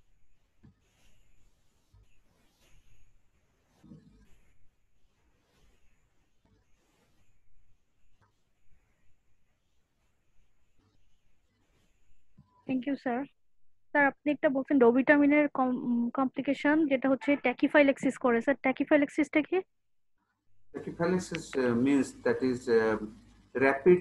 Thank you sir. Sir আপনি একটা বলছেন ডোভিটামিনের complication যেটা হচ্ছে ট্যাকিফাইলেক্সিস করে, sir ট্যাকিফাইলেক্সিসটা কি? Tachyphylaxis means that is rapid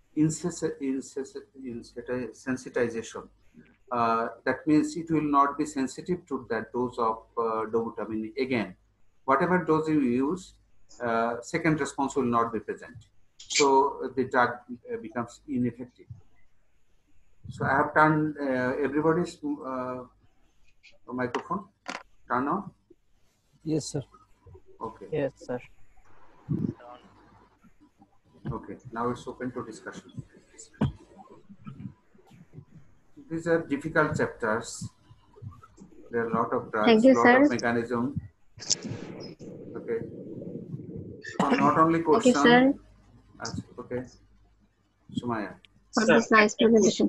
sensitization. That means it will not be sensitive to that dose of dobutamine again. Whatever dose you use, second response will not be present. So the drug becomes ineffective. So I have turned everybody's microphone. Turn on. Yes, sir. Okay. Yes, sir. Okay. Now it's open to discussion. These are difficult chapters. There are a lot of drugs, Thank you, lot sir. of mechanism. Okay. So not only Thank you, question. sir, Okay. Sumaya. for this nice presentation.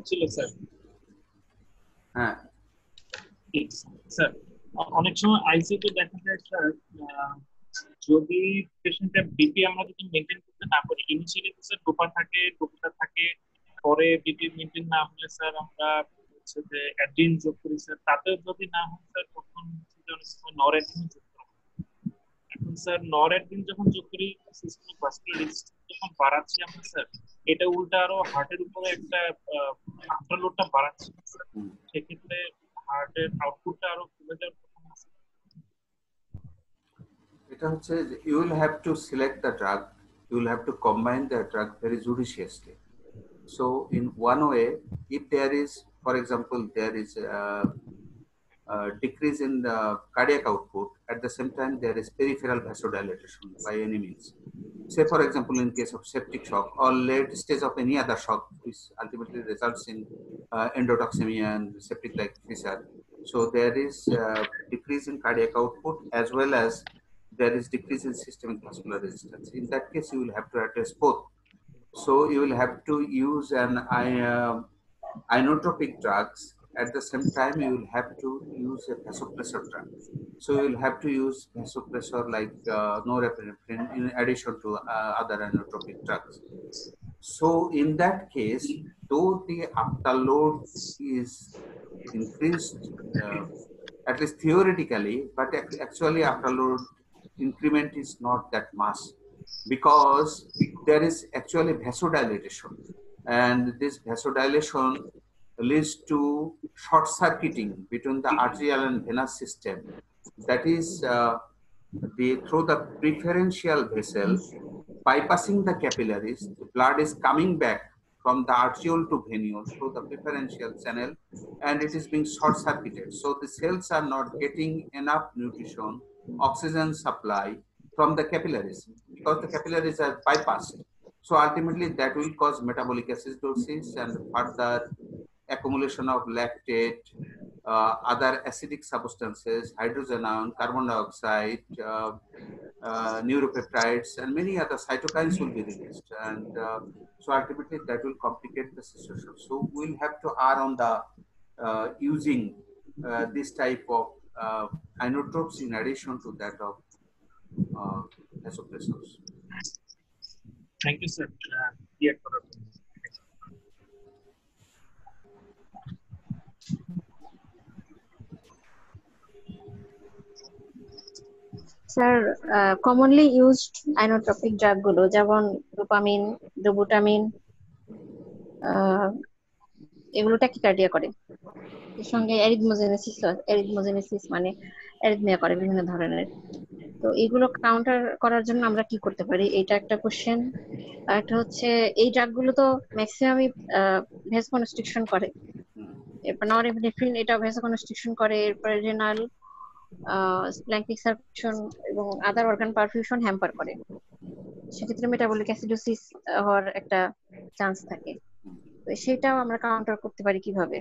হ্যাঁ sir অনেক সময় আইসিইউতে দেখা যায় sir যদি পেশেন্টের BP আমরা যদি মেইনটেইন করতে না পারি, ইনিশিয়ালি স্যার ডোপা থাকে, ডোপাটা থাকে, পরে বিপি মেইনটেইন না হলে স্যার আমরা হচ্ছে যে অ্যাড্রিন যোগ করি স্যার, তাতে যদি না হয় স্যার তখন অনেক সময় নরঅ্যাড্রিন যোগ করা এখন স্যার নরএড্রিন যখন যোগ করি সিস্টেমিক ভাস্কুলার রেজিস্ট্যান্স যখন বাড়াচ্ছি আমরা স্যার, এটা উল্টা আরো হার্টের উপরে একটা আফটার লোডটা বাড়াচ্ছে স্যার। সেক্ষেত্রে হার্টের আউটপুটটা আরো কমে যাওয়ার কথা না স্যার? এটা হচ্ছে you will have to select the drug, you will have to combine the drug very judiciously. So in one way, if there is, for example, there is a decrease in the cardiac output, at the same time there is peripheral vasodilatation by any means. Say for example, in case of septic shock or late stage of any other shock, which ultimately results in endotoxemia and septic-like fissure. So there is decrease in cardiac output as well as there is decrease in systemic vascular resistance. In that case, you will have to address both. So you will have to use an inotropic drugs. At the same time, you will have to use a vasopressor drug. So you will have to use vasopressor like norepinephrine in addition to other inotropic drugs. So in that case, though the afterload is increased, at least theoretically, but actually afterload increment is not that much because there is actually vasodilatation, and this vasodilation leads to short circuiting between the arterial and venous system. That is through the preferential vessel bypassing the capillaries, the blood is coming back from the arteriole to venule through the preferential channel, and it is being short circuited. So the cells are not getting enough nutrition, oxygen supply from the capillaries because the capillaries are bypassed. So ultimately that will cause metabolic acidosis and further accumulation of lactate, other acidic substances, hydrogen ion, carbon dioxide, neuropeptides, and many other cytokines will be released. And so ultimately that will complicate the situation. So we'll have to err on the using this type of inotropes in addition to that of vasopressors. Thank you, sir. Yeah, sir, commonly used inotropic drug গুলো যেমন dopamine, ডোবুটামিন, এগুলো tachycardia করে, এর সঙ্গে এরিথমোজেনেসিস মানে arrhythmia করে বিভিন্ন ধরনের। তো এগুলো কাউন্টার করার জন্য আমরা কি করতে পারি, এটা একটা কোশ্চেন। আর একটা হচ্ছে এই ড্রাগগুলো তো ম্যাক্সিমামই ভেসকনস্ট্রিকশন করে, এরপর নরএপিনেফ্রিন এটা ভেসকনস্ট্রিকশন করে, এরপরে রেনাল স্প্ল্যাঙ্কিক সার্কুলেশন এবং আদার অর্গান পারফিউশন হ্যাম্পার করে। সেক্ষেত্রে মেটাবলিক অ্যাসিডোসিস হওয়ার একটা চান্স থাকে। তো সেটাও আমরা কাউন্টার করতে পারি কিভাবে?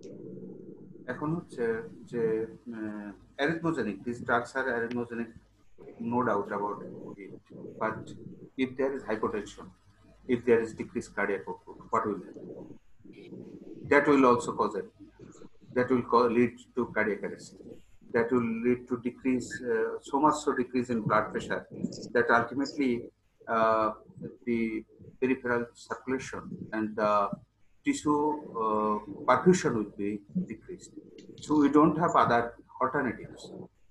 এখন হচ্ছে যে arrhythmogenic, these drugs are arrhythmogenic, no doubt about it. But if there is hypotension, if there is decreased cardiac output, what will happen? That will also cause it. That will lead to cardiac arrest. That will lead to decrease, so much so decrease in blood pressure that ultimately the peripheral circulation and the tissue perfusion will be decreased. So we don't have other alternatives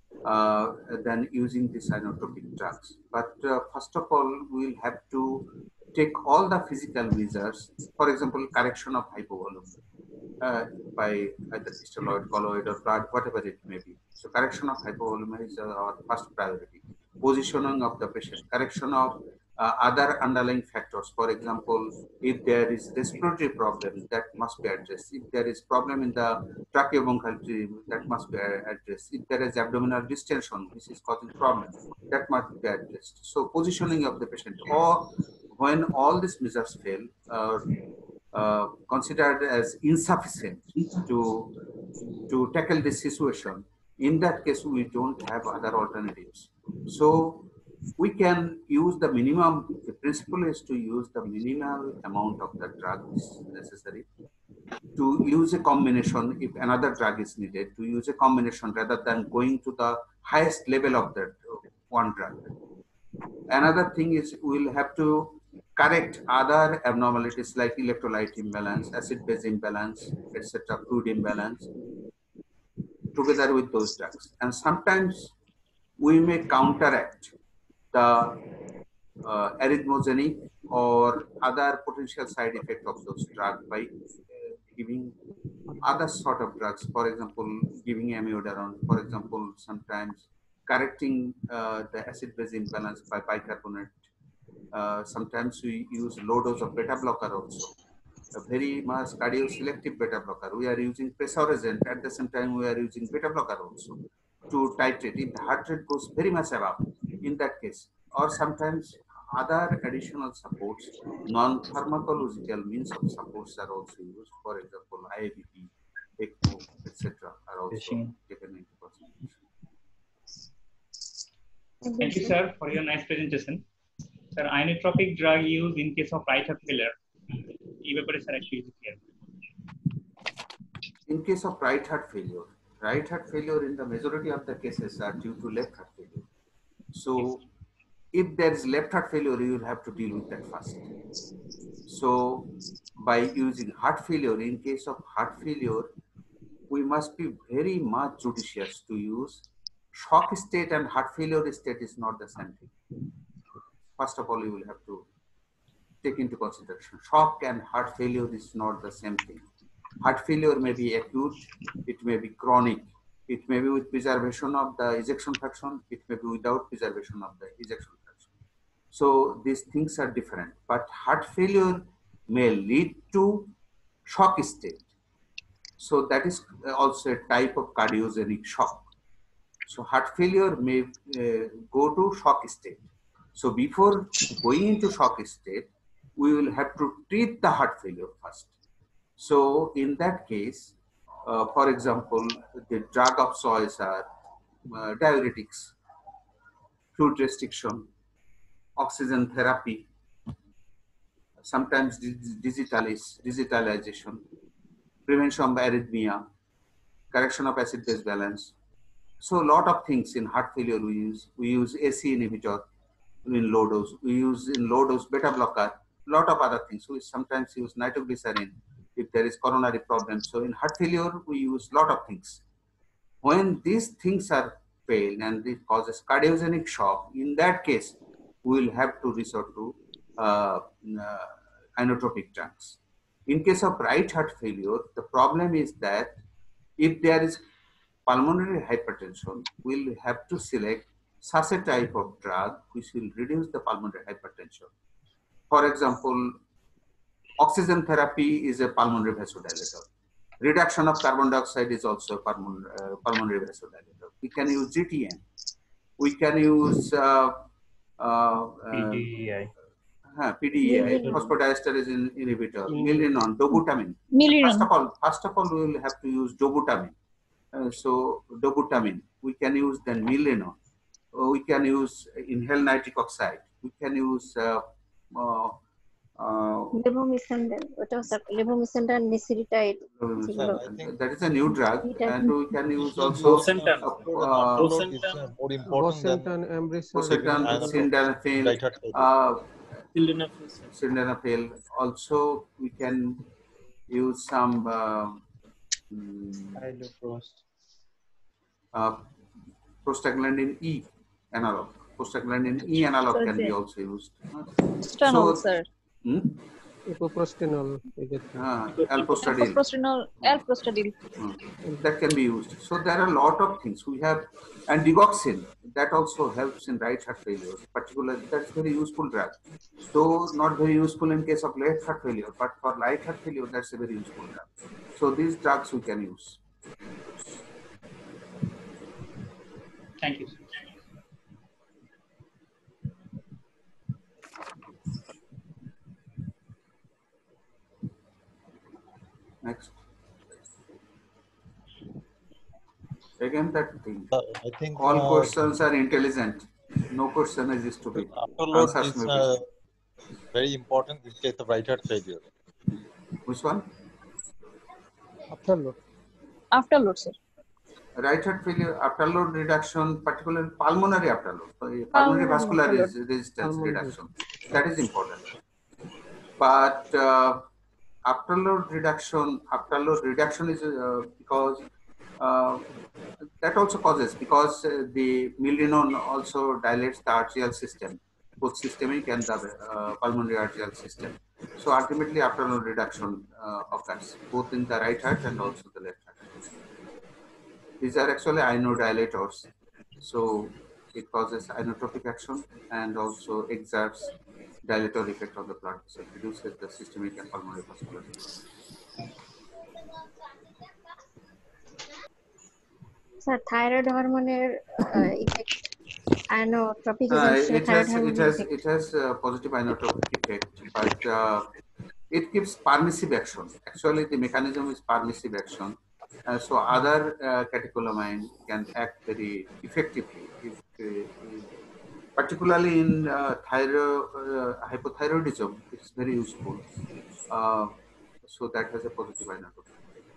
than using these inotropic drugs. But first of all, we'll have to take all the physical measures, for example, correction of hypovolume by either crystalloid, colloid, or blood, whatever it may be. So correction of hypovolume is our first priority. Positioning of the patient, correction of other underlying factors. For example, if there is respiratory problem, that must be addressed. If there is problem in the tracheobronchial tree, that must be addressed. If there is abdominal distension, which is causing problem, that must be addressed. So positioning of the patient, or when all these measures fail, considered as insufficient to tackle this situation, in that case we don't have other alternatives. So we can use the minimum, the principle is to use the minimal amount of the drug is necessary, to use a combination if another drug is needed, to use a combination rather than going to the highest level of that one drug. Another thing is we'll have to correct other abnormalities like electrolyte imbalance, acid-base imbalance, etc., fluid imbalance, together with those drugs. And sometimes we may counteract the arrhythmogenic or other potential side effect of those drugs by giving other sort of drugs. For example, giving amiodarone. For example, sometimes correcting the acid-base imbalance by bicarbonate. Sometimes we use low dose of beta blocker also. A very much cardioselective beta blocker. We are using pesorezent. At the same time, we are using beta blocker also to titrate. If the heart rate goes very much above, in that case, or sometimes other additional supports, non-pharmacological means of supports are also used. For example, IABP, ECMO, etc. are also taken into consideration. Thank you, sir, for your nice presentation. Sir, inotropic drug use in case of right heart failure. Evaporation actually is clear. In case of right heart failure in the majority of the cases are due to left heart failure. So if there is left heart failure, you will have to deal with that first. So by using heart failure, in case of heart failure, we must be very much judicious to use. Shock state and heart failure state is not the same thing. First of all, you will have to take into consideration. Shock and heart failure is not the same thing. Heart failure may be acute, it may be chronic, it may be with preservation of the ejection fraction, it may be without preservation of the ejection fraction. So these things are different, but heart failure may lead to shock state. So that is also a type of cardiogenic shock. So heart failure may go to shock state. So before going into shock state, we will have to treat the heart failure first. So in that case, for example, the drug of choice are diuretics, fluid restriction, oxygen therapy, sometimes digitalization, prevention of arrhythmia, correction of acid-base balance. So a lot of things in heart failure we use. We use AC inhibitor in low dose. We use in low dose beta blocker. A lot of other things. We sometimes use nitroglycerin if there is coronary problem. So in heart failure, we use a lot of things. When these things are failed and it causes cardiogenic shock, in that case, we will have to resort to inotropic drugs. In case of right heart failure, the problem is that if there is pulmonary hypertension, we'll have to select such a type of drug which will reduce the pulmonary hypertension. For example, oxygen therapy is a pulmonary vasodilator. Reduction of carbon dioxide is also a pulmonary vasodilator. We can use GTN. We can use PDEI. PDEI, phosphodiesterase inhibitor, Milrinone, dobutamine. First of all, we will have to use dobutamine. So dobutamine, we can use then Milrinone. We can use inhaled nitric oxide. We can use levomethasone, nesiritide. That is a new drug, and we can use also Bosentan, sildenafil. Also, we can use some prostaglandin E analog. Prostaglandin E analog can be also used. Stanol, sir. Epoprostinol. Alprostadil. That can be used. So there are a lot of things. We have, and digoxin, that also helps in right heart failure. Particularly, that's very useful drug. So not very useful in case of left heart failure, but for right heart failure, that's a very useful drug. So these drugs we can use. Thank you. Next. Again, that thing. I think all questions are intelligent. No question is stupid. Afterload is very important in case of right heart failure. Which one? Afterload, sir. Right heart failure, afterload reduction, particularly pulmonary afterload, pulmonary vascular resistance reduction. That is important. But afterload reduction is because Uh, that also causes, because the milrinone also dilates the arterial system, both systemic and the pulmonary arterial system. So ultimately, afternoon reduction occurs both in the right heart and also the left heart. These are actually inodilators, so it causes inotropic action and also exerts dilator effect on the blood vessel, reduces the systemic and pulmonary vasculature. Sir thyroid হরমোনের effect inotropic agents এর thyroid হরমোনের effect It has positive inotropic effect, but it gives permissive action. Actually, the mechanism is permissive action. So other catecholamine can act very effectively, particularly in hypothyroidism. It's very useful. So that has a positive inotropic effect.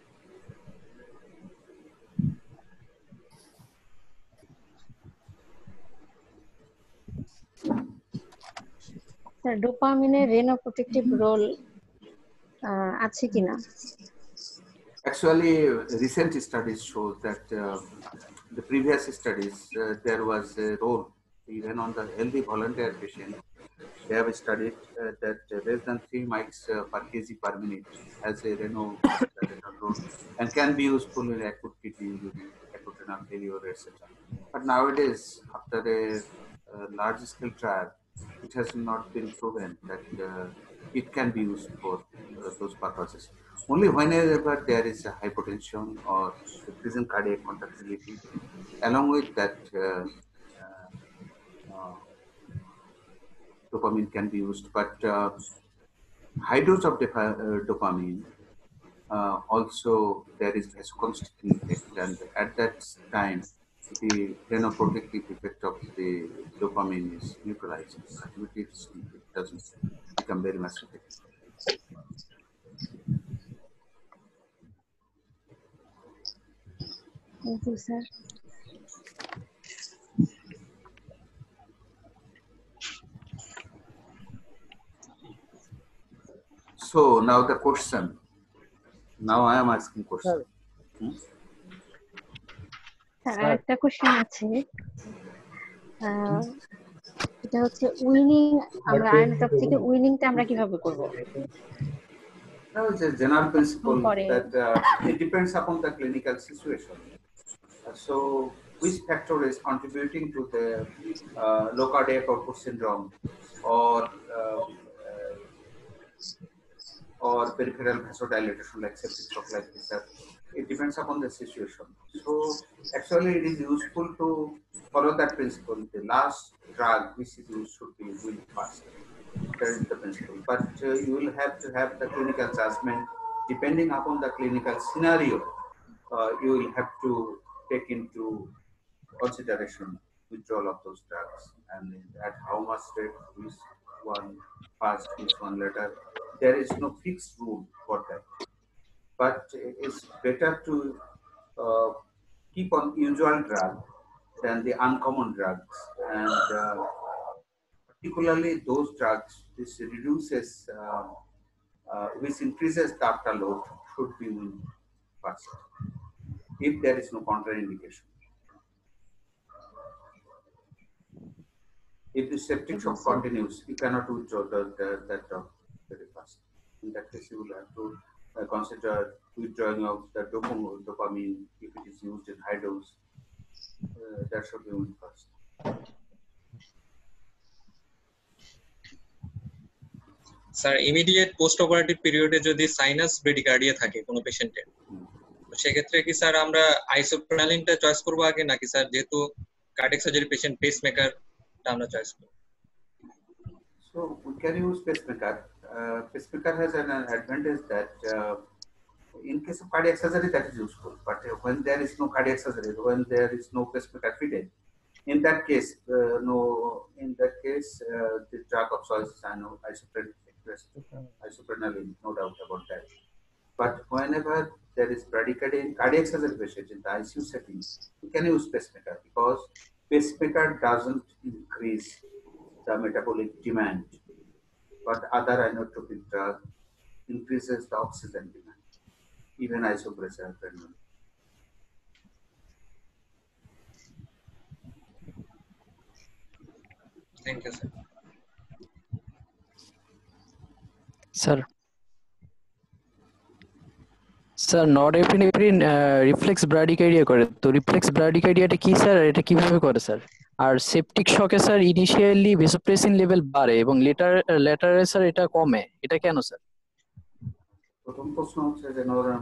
Sir ডোপামিনের renoprotective role আছে কিনা? Actually, recent studies show that the previous studies, there was a role even on the healthy volunteer patient. They have studied that less than 3 mics per kg per minute has a renal role and can be useful in acute kidney injury, acute renal failure, etc. But nowadays, after a large scale trial, it has not been proven that it can be used for those purposes. Only whenever there is a hypotension or decrease in cardiac contractility, along with that, dopamine can be used. But high dose of dopamine, also there is vasoconstricting effect, and at that time, the renoprotective effect of the dopamine is neutralized. Ultimately, it doesn't become very much effective. Thank you sir. So now the question. Now I am asking question. Sir আরেকটা question আছে, এটা হচ্ছে winning, আমরা আয়নোটপ থেকে উইনিংটা আমরা কিভাবে করব? Now it's a general principle Correct. that it depends upon the clinical situation. So which factor is contributing to the low cardiac output syndrome or peripheral vasodilation like septic shock like this? It depends upon the situation. So actually it is useful to follow that principle. The last drug which is used should be weaned first. That is the principle. But you will have to have the clinical judgment. Depending upon the clinical scenario, you will have to take into consideration withdrawal of those drugs and at how much rate, which one first, which one later. There is no fixed rule for that. But it's better to keep on usual drug than the uncommon drugs, and particularly those drugs which reduces, which increases the afterload should be weaned first if there is no contraindication. If the septic shock continues, you cannot withdraw that drug very fast. In that case, you will have to consider withdrawing of the dopamine if it is used in high dose. That should be weaned first. Sir immediate post operative পিরিয়ডে যদি sinus ব্রেডিকার্ডিয়া থাকে কোনো পেশেন্টের, তো সেক্ষেত্রে কি sir আমরা আইসোপ্রেনালিনটা choice করব আগে, নাকি স্যার যেহেতু কার্ডিয়াক সার্জারি পেশেন্ট পেসমেকারটা আমরা চয়েস করব? So we can use pacemaker. Pacemaker has an advantage that in case of cardiac surgery that is useful, but when there is no cardiac surgery, when there is no pacemaker fitted, in that case, the drug of choice is isoprenaline, no doubt about that. But whenever there is bradycardia in cardiac surgery patient in the ICU setting, we can use pacemaker because pacemaker doesn't increase the metabolic demand, but other inotropic drug increases the oxygen demand, even isopressor. Thank you, sir. Sir sir norepinephrine reflex bradycardia করে, তো reflex ব্রাডিকার্ডিয়াটা কি sir, এটা কিভাবে করে sir? আর septic শকে sir initially vasopressin level বাড়ে এবং লেটারে স্যার এটা কমে, এটা কেন স্যার? প্রথম প্রশ্ন হচ্ছে যে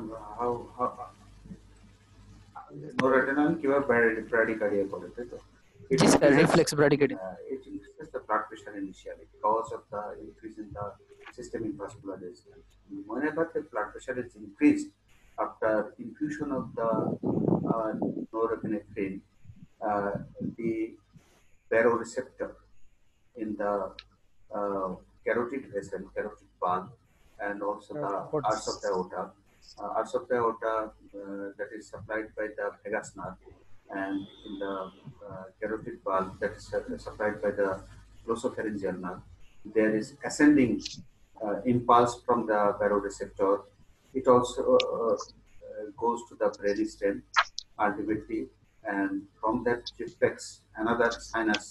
noradrenaline কিভাবে ব্রাডিকার্ডিয়া করে, তাই তো? জি sir, reflex bradycardia. It increases the blood pressure initially because of the increase in the systemic vascular resistance. Whenever the blood pressure is increased after infusion of the norepinephrine, the baroreceptor in the carotid vessel, carotid valve, and also the arch of the aorta. Arch of the aorta that is supplied by the vagus nerve, and in the carotid valve that is supplied by the glossopharyngeal nerve. There is ascending impulse from the baroreceptor. It also goes to the brainstem ultimately, and from that reflex another sinus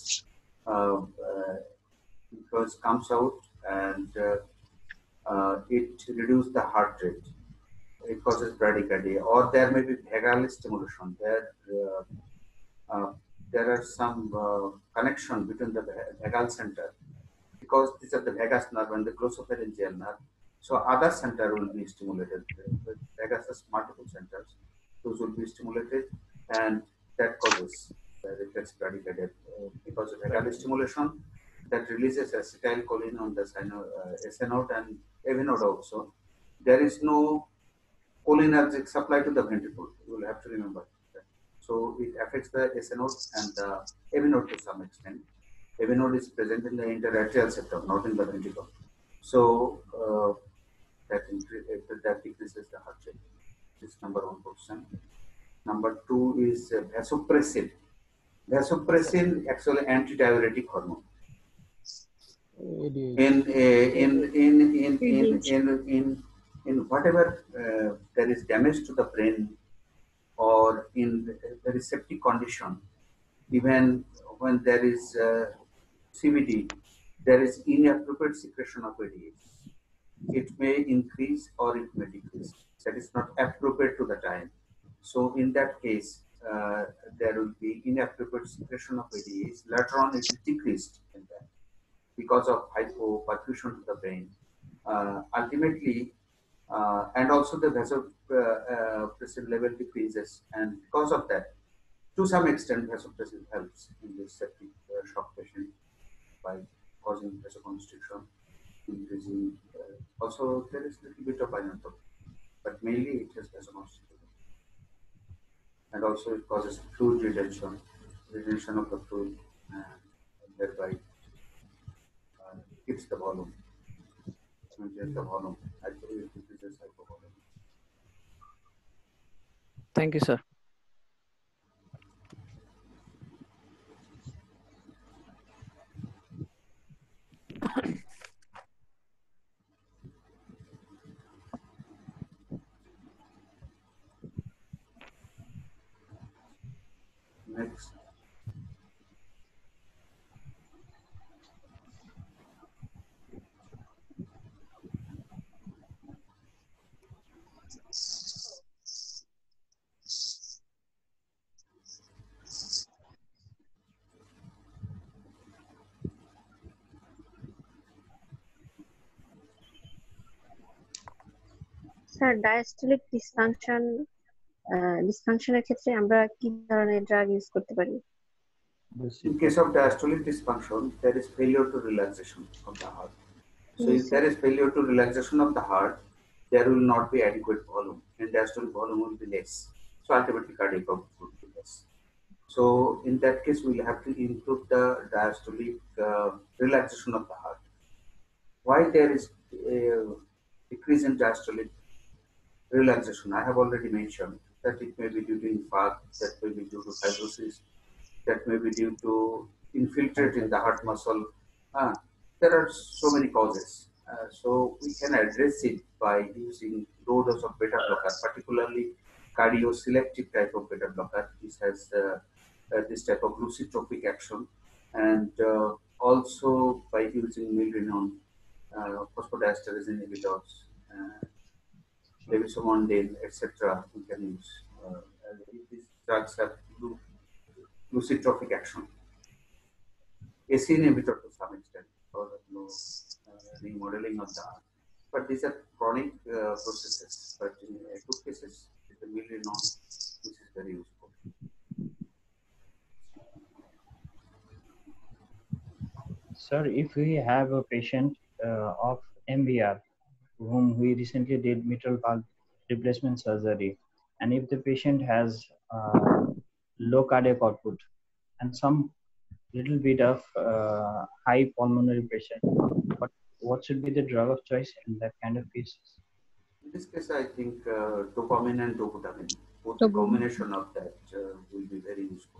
comes out, and it reduces the heart rate. It causes bradycardia, or there may be vagal stimulation. There are some connection between the vagal center, because these are the vagus nerve and the glossopharyngeal nerve. So other center will be stimulated. The vagus has multiple centers; those will be stimulated, and that causes the reflex bradycardia because of vagal stimulation that releases acetylcholine on the SA node and AV node also. There is no cholinergic supply to the ventricle. You will have to remember that. So it affects the SA node and the AV node to some extent. AV node is present in the interatrial septum, not in the ventricle. So that decreases the heart rate. This is number one question. Number two is vasopressin. Vasopressin actually antidiuretic hormone. In whatever there is damage to the brain or in very septic condition, even when there is CVD, there is inappropriate secretion of ADH. It may increase or it may decrease. That is not appropriate to the time. So in that case, there will be inappropriate secretion of ADH. Later on, it is decreased in that because of hypoperfusion to the brain. Ultimately, and also the vasopressin level decreases, and because of that, to some extent, vasopressin helps in this septic shock patient by causing vasoconstriction, increasing. Also, there is a little bit of inotropy, but mainly it has vasoconstriction, and also it causes fluid retention of the fluid, and thereby keeps the volume. Maintains the volume. Actually, it decreases hypovolume. Thank you, sir. Next. Sir diastolic ডিসফাংশনের ক্ষেত্রে আমরা কি ধরনের drug use করতে পারি? In case of diastolic dysfunction, there is failure to relaxation of the heart. So if there is failure to relaxation of the heart, there will not be adequate volume, and diastolic volume will be less. So ultimately, cardiac output will be less. So in that case, we will have to improve the diastolic relaxation of the heart. Why there is a decrease in diastolic relaxation? I have already mentioned that it may be due to infarct, that may be due to fibrosis, that may be due to infiltrate in the heart muscle. There are so many causes. So we can address it by using low dose of beta blocker, particularly cardioselective type of beta blocker. This has this type of lucitropic action, and also by using milrinone, phosphodiesterase inhibitors, levisomundane, etc. We can use. These drugs have lucidotrophic action. AC inhibitor to some extent because of remodeling of the heart. But these are chronic processes. But in acute cases, the milrinone, which is very useful. Sir, if we have a patient of MVR whom we recently did mitral valve replacement surgery, and if the patient has low cardiac output and some little bit of high pulmonary pressure, what should be the drug of choice in that kind of cases? In this case, I think dopamine and dobutamine, both the combination of that will be very useful.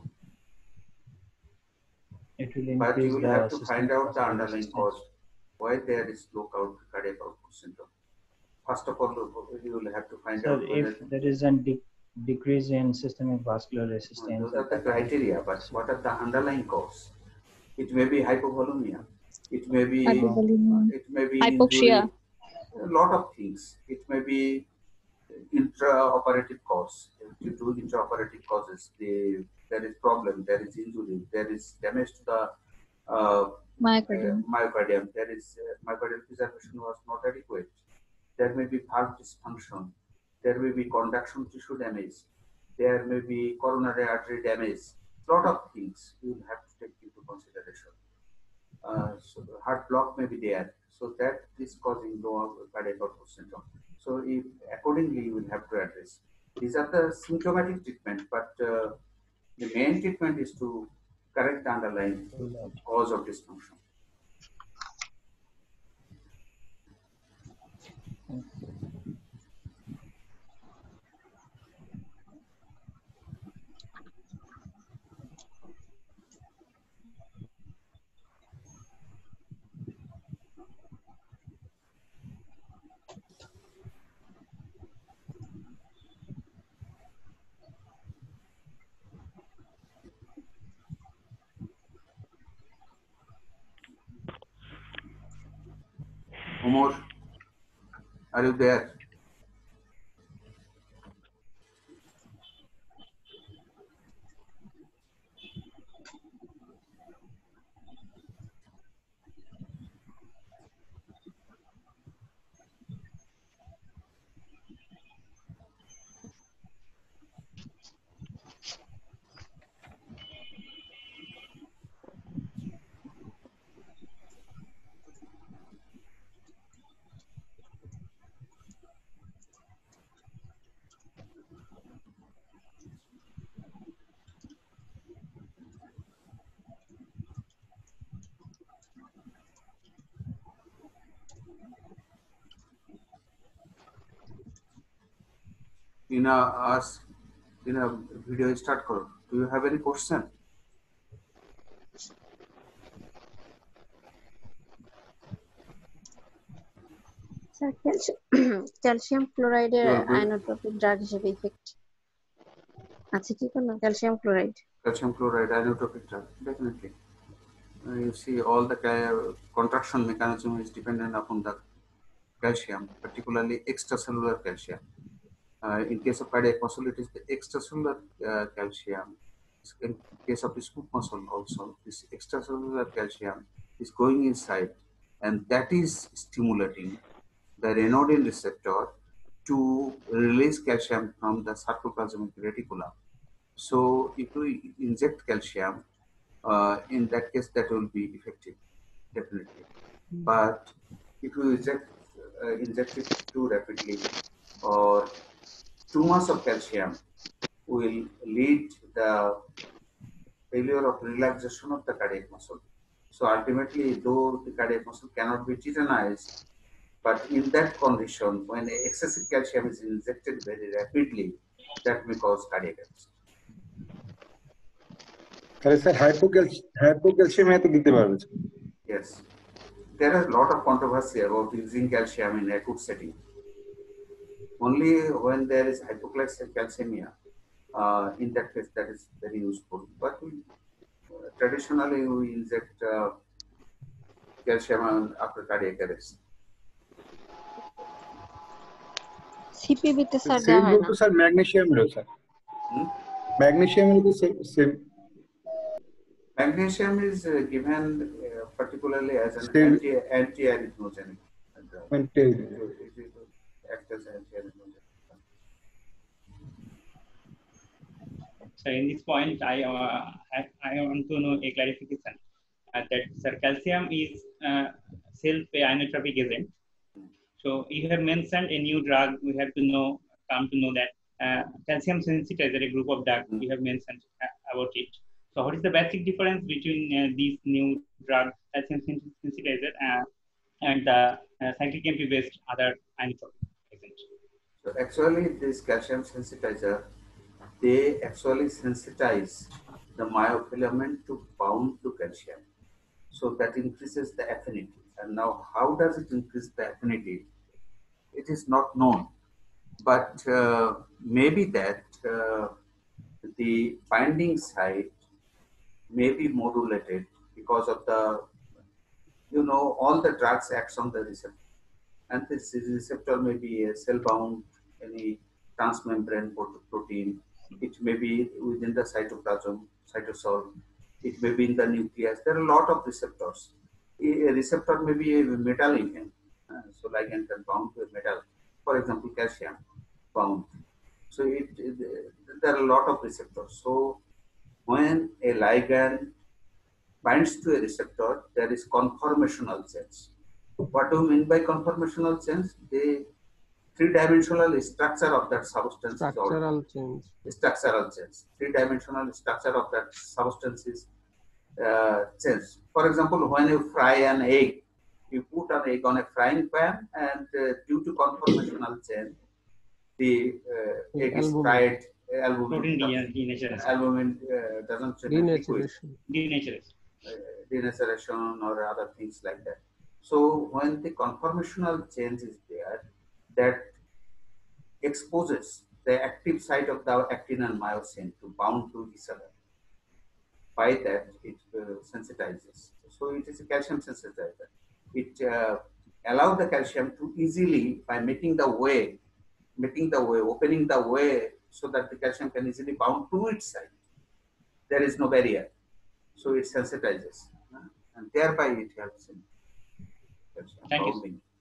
It will But increase you will the have to find systemic out the underlying resistance. cause, why there is low cardiac output syndrome. First of all, you will have to find Sir, out whether if there is a decrease in systemic vascular resistance, those are the criteria, but what are the underlying cause? It may be hypovolemia, it may be Hypoxia. injury, a lot of things. It may be intraoperative cause. Due to intraoperative causes, there is problem, there is injury, there is damage to the myocardium. There is myocardial preservation was not adequate. There may be valve dysfunction. There may be conduction tissue damage. There may be coronary artery damage. Lot of things you will have to take into consideration. So the heart block may be there. So that is causing low cardiac output syndrome. So if accordingly you will have to address. These are the symptomatic treatment, but the main treatment is to correct the underlying cause of dysfunction. Umar, are you there? in a video start karo. Do you have any question? Sir calcium ফ্লোরাইডের inotropic drug হিসেবে effect আছে কি কোনো calcium chloride? Calcium chloride inotropic drug, definitely. You see, all the contraction mechanism is dependent upon the calcium, particularly extracellular calcium. In case of cardiac muscle, it is the extracellular calcium. In case of the smooth muscle also, this extracellular calcium is going inside, and that is stimulating the renin receptor to release calcium from the sarcoplasmic reticulum. So if we inject calcium, in that case that will be effective, definitely. But if you inject it too rapidly, or too much of calcium will lead the failure of relaxation of the cardiac muscle. So ultimately, though the cardiac muscle cannot be titanized, but in that condition, when excessive calcium is injected very rapidly, that may cause cardiac arrest. Sir hypocalcaemia এত দিতে পারবে? Yes, there are a lot of controversy about using calcium in acute setting. Only when there is hypocalcemia, in that case that is very useful. But traditionally we inject calcium after cardiac arrest. CPB তে sir same দেওয়া হয় না বলতো sir magnesium এর sir magnesium এর same Magnesium is given particularly as an anti-arrhythmogenic drug. It acts as anti-arrhythmogenic. So in this point, I want to know a clarification that sir, calcium is self-ionotropic agent. So you have mentioned a new drug. We have to come to know that calcium sensitizer, a group of drugs you have mentioned about it. So what is the basic difference between these new drug calcium sensitizer and the cyclic AMP-based other ionotropic agents? So actually, this calcium sensitizer, they actually sensitize the myofilament to bound to calcium. So that increases the affinity. And now, how does it increase the affinity? It is not known, but maybe that the binding site may be modulated because of the, all the drugs acts on the receptor. And this receptor may be a cell-bound, any transmembrane protein. It may be within the cytoplasm, cytosol. It may be in the nucleus. There are a lot of receptors. A receptor may be a metal even. So ligand can bound to a metal. For example, calcium bound. So there are a lot of receptors. So when a ligand binds to a receptor, there is conformational change. What do you mean by conformational change? The three-dimensional structure of that substance structural change. Structural change. Three-dimensional structure of that substance is change. For example, when you fry an egg, you put an egg on a frying pan, and due to conformational change, the egg is fried. Albumin doesn't denaturation or other things like that. So when the conformational change is there, that exposes the active site of the actin and myosin to bound to each other. By that, it sensitizes. So it is a calcium sensitizer. It allows the calcium to easily, by making the way, opening the way so that the calcium can easily bound to its site. There is no barrier. So it sensitizes. And thereby it helps in calcium. Thank you.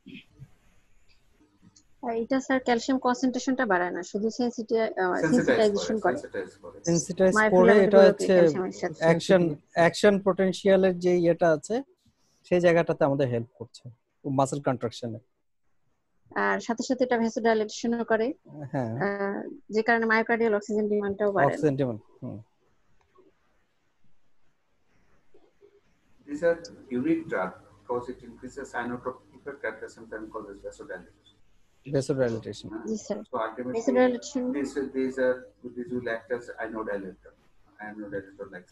এটা sir calcium কনসেন্ট্রেশনটা বাড়ায় না, শুধু sensitisation করে। Sensitise করে এটা হচ্ছে action পটেনশিয়ালের যে ইয়েটা আছে সেই জায়গাটাতে আমাদের হেল্প করছে মাসল কন্ট্রাকশনে। আর সাথে সাথে এটা ভ্যাসোডাইলেশনও করে, হ্যাঁ, যে কারণে মায়োকার্ডিয়াল অক্সিজেন ডিমান্ডটাও বাড়ে। Oxygen demand. These are unique drug because it increases ionotropic effect at the same time causes vasodilatation. Vasodilatation. Yes, sir. So ultimately, these will act as ionodilator like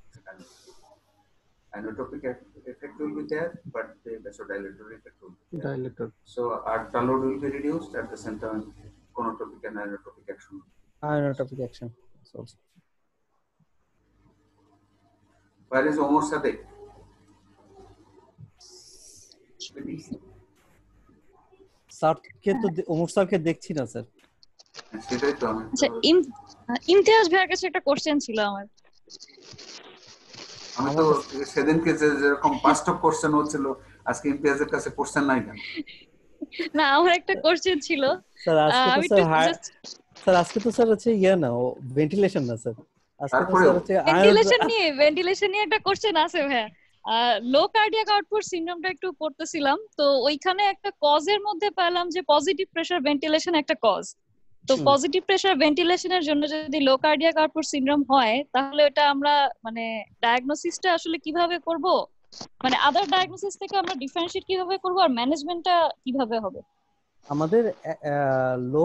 ionotropic effect will be there, but the vasodilatory effect will be there. Dilator. So our load will be reduced at the same time conotropic and ionotropic action. Ionotropic action. So where is Omar Sadiq? স্যারকে তো ওমর স্যারকে দেখছি না sir. সেটাই তো আমি। আচ্ছা, ইমতিয়াজ ভাইয়ের কাছে একটা কোশ্চেন ছিল আমার। আমি তো সেদিনকে যেরকম পাঁচ টপ কোশ্চেন হচ্ছিল, আজকে ইমতিয়াজের কাছে কোশ্চেন নাই কেন? না, আমার একটা কোশ্চেন ছিল স্যার। আজকে তো স্যার হচ্ছে ইয়া না, ভেন্টিলেশন না স্যার। আজকে তো স্যার হচ্ছে ভেন্টিলেশন নিয়ে একটা কোশ্চেন আছে ভাই। লো কার্ডিয়াক আউটপুট সিনড্রোমটা একটু পড়তেছিলাম, তো ওইখানে একটা কজের মধ্যে পেলাম যে পজিটিভ প্রেসার ভেন্টিলেশন একটা কজ। তো পজিটিভ প্রেসার ভেন্টিলেশনের জন্য যদি লো কার্ডিয়াক আউটপুট সিনড্রোম হয়, তাহলে এটা আমরা মানে ডায়াগনোসিসটা আসলে কিভাবে করব, মানে আদার ডায়াগনোসিস থেকে আমরা ডিফারেন্সিয়েট কিভাবে করব, আর ম্যানেজমেন্টটা কিভাবে হবে? আমাদের লো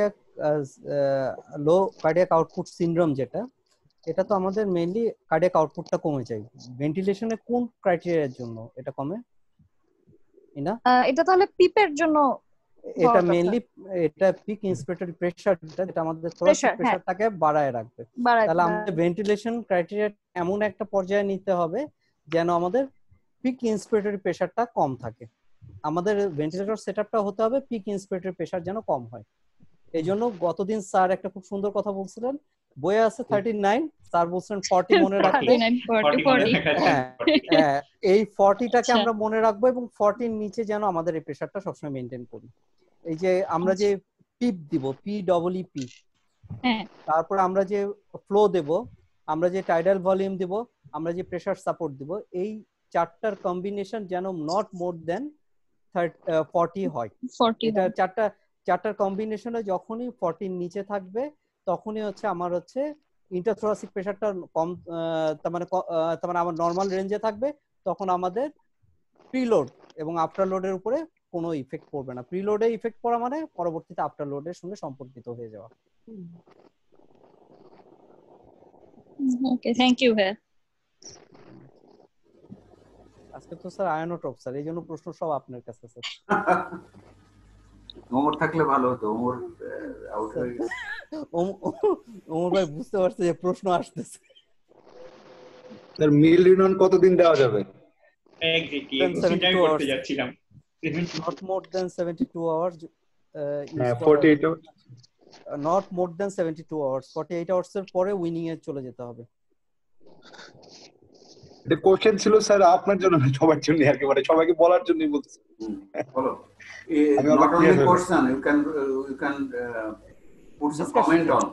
কার্ডিয়াক আউটপুট সিনড্রোম যেটা, এটা তো আমাদের মেইনলি কার্ডিয়াক আউটপুটটা কমে যায়। ভেন্টিলেশনে কোন ক্রাইটেরিয়ার জন্য এটা কমে? এটা তাহলে পিপের জন্য, এটা মেইনলি এটা পিক ইন্সপিরেটরি প্রেসার যেটা আমাদের থোরাসিক প্রেসারটাকে বাড়ায় রাখবে। তাহলে আমাদের ভেন্টিলেশন ক্রাইটেরিয়া এমন একটা পর্যায়ে নিতে হবে যেন আমাদের পিক ইন্সপিরেটরি প্রেসারটা কম থাকে। আমাদের ভেন্টিলেটর সেটআপটা হতে হবে পিক ইন্সপিরেটরি প্রেসার যেন কম হয়। এই জন্য গতদিন স্যার একটা খুব সুন্দর কথা বলছিলেন, বইয়ে আছে 39, স্যার বলছেন 40 মনে রাখতে। হ্যাঁ, এই 40টাকে আমরা মনে রাখবো এবং 40 এর নিচে যেন আমাদের এই প্রেসারটা সবসময় মেইনটেইন করি। এই যে আমরা যে পিপ দিব, PEEP, তারপর আমরা যে ফ্লো দেব, আমরা যে টাইডাল ভলিউম দিব, আমরা যে প্রেসার সাপোর্ট দিব, এই চারটার কম্বিনেশন যেন নট মোর দেন 40 হয়। এটা চারটার কম্বিনেশনে যখনই 40 নিচে থাকবে তখনই হচ্ছে আমার হচ্ছে ইন্টারথোরাসিক প্রেসারটা কম, তার মানে আমার নরমাল রেঞ্জে থাকবে। তখন আমাদের প্রিলোড এবং আফটার লোডের উপরে কোনো ইফেক্ট পড়বে না। প্রিলোডে ইফেক্ট পড়া মানে পরবর্তীতে আফটার লোডের সঙ্গে সম্পর্কিত হয়ে যাওয়া। ওকে, থ্যাংক ইউ ভাই। আজকে তো স্যার আয়নোট্রপ স্যার, এই জন্য প্রশ্ন সব আপনার কাছে স্যার। ওমর থাকলে ভালো হতো, ওমর আউট হয়ে গেছে। ওমর ভাই বুঝতে পারছে যে প্রশ্ন আসতেছে। স্যার মিল রিনন কতদিন দেওয়া যাবে? এক্স্যাক্টলি করতে যাচ্ছিলাম। Not more than 72 hours. 48 hours. Not more than 72 hours. 48 hours এর পরে উইনিং এ চলে যেতে হবে। এটা কোশ্চেন ছিল স্যার আপনার জন্য না, সবার জন্য, একেবারে সবাইকে বলার জন্যই বলছি। বলো। Not only question, you can put some comment on.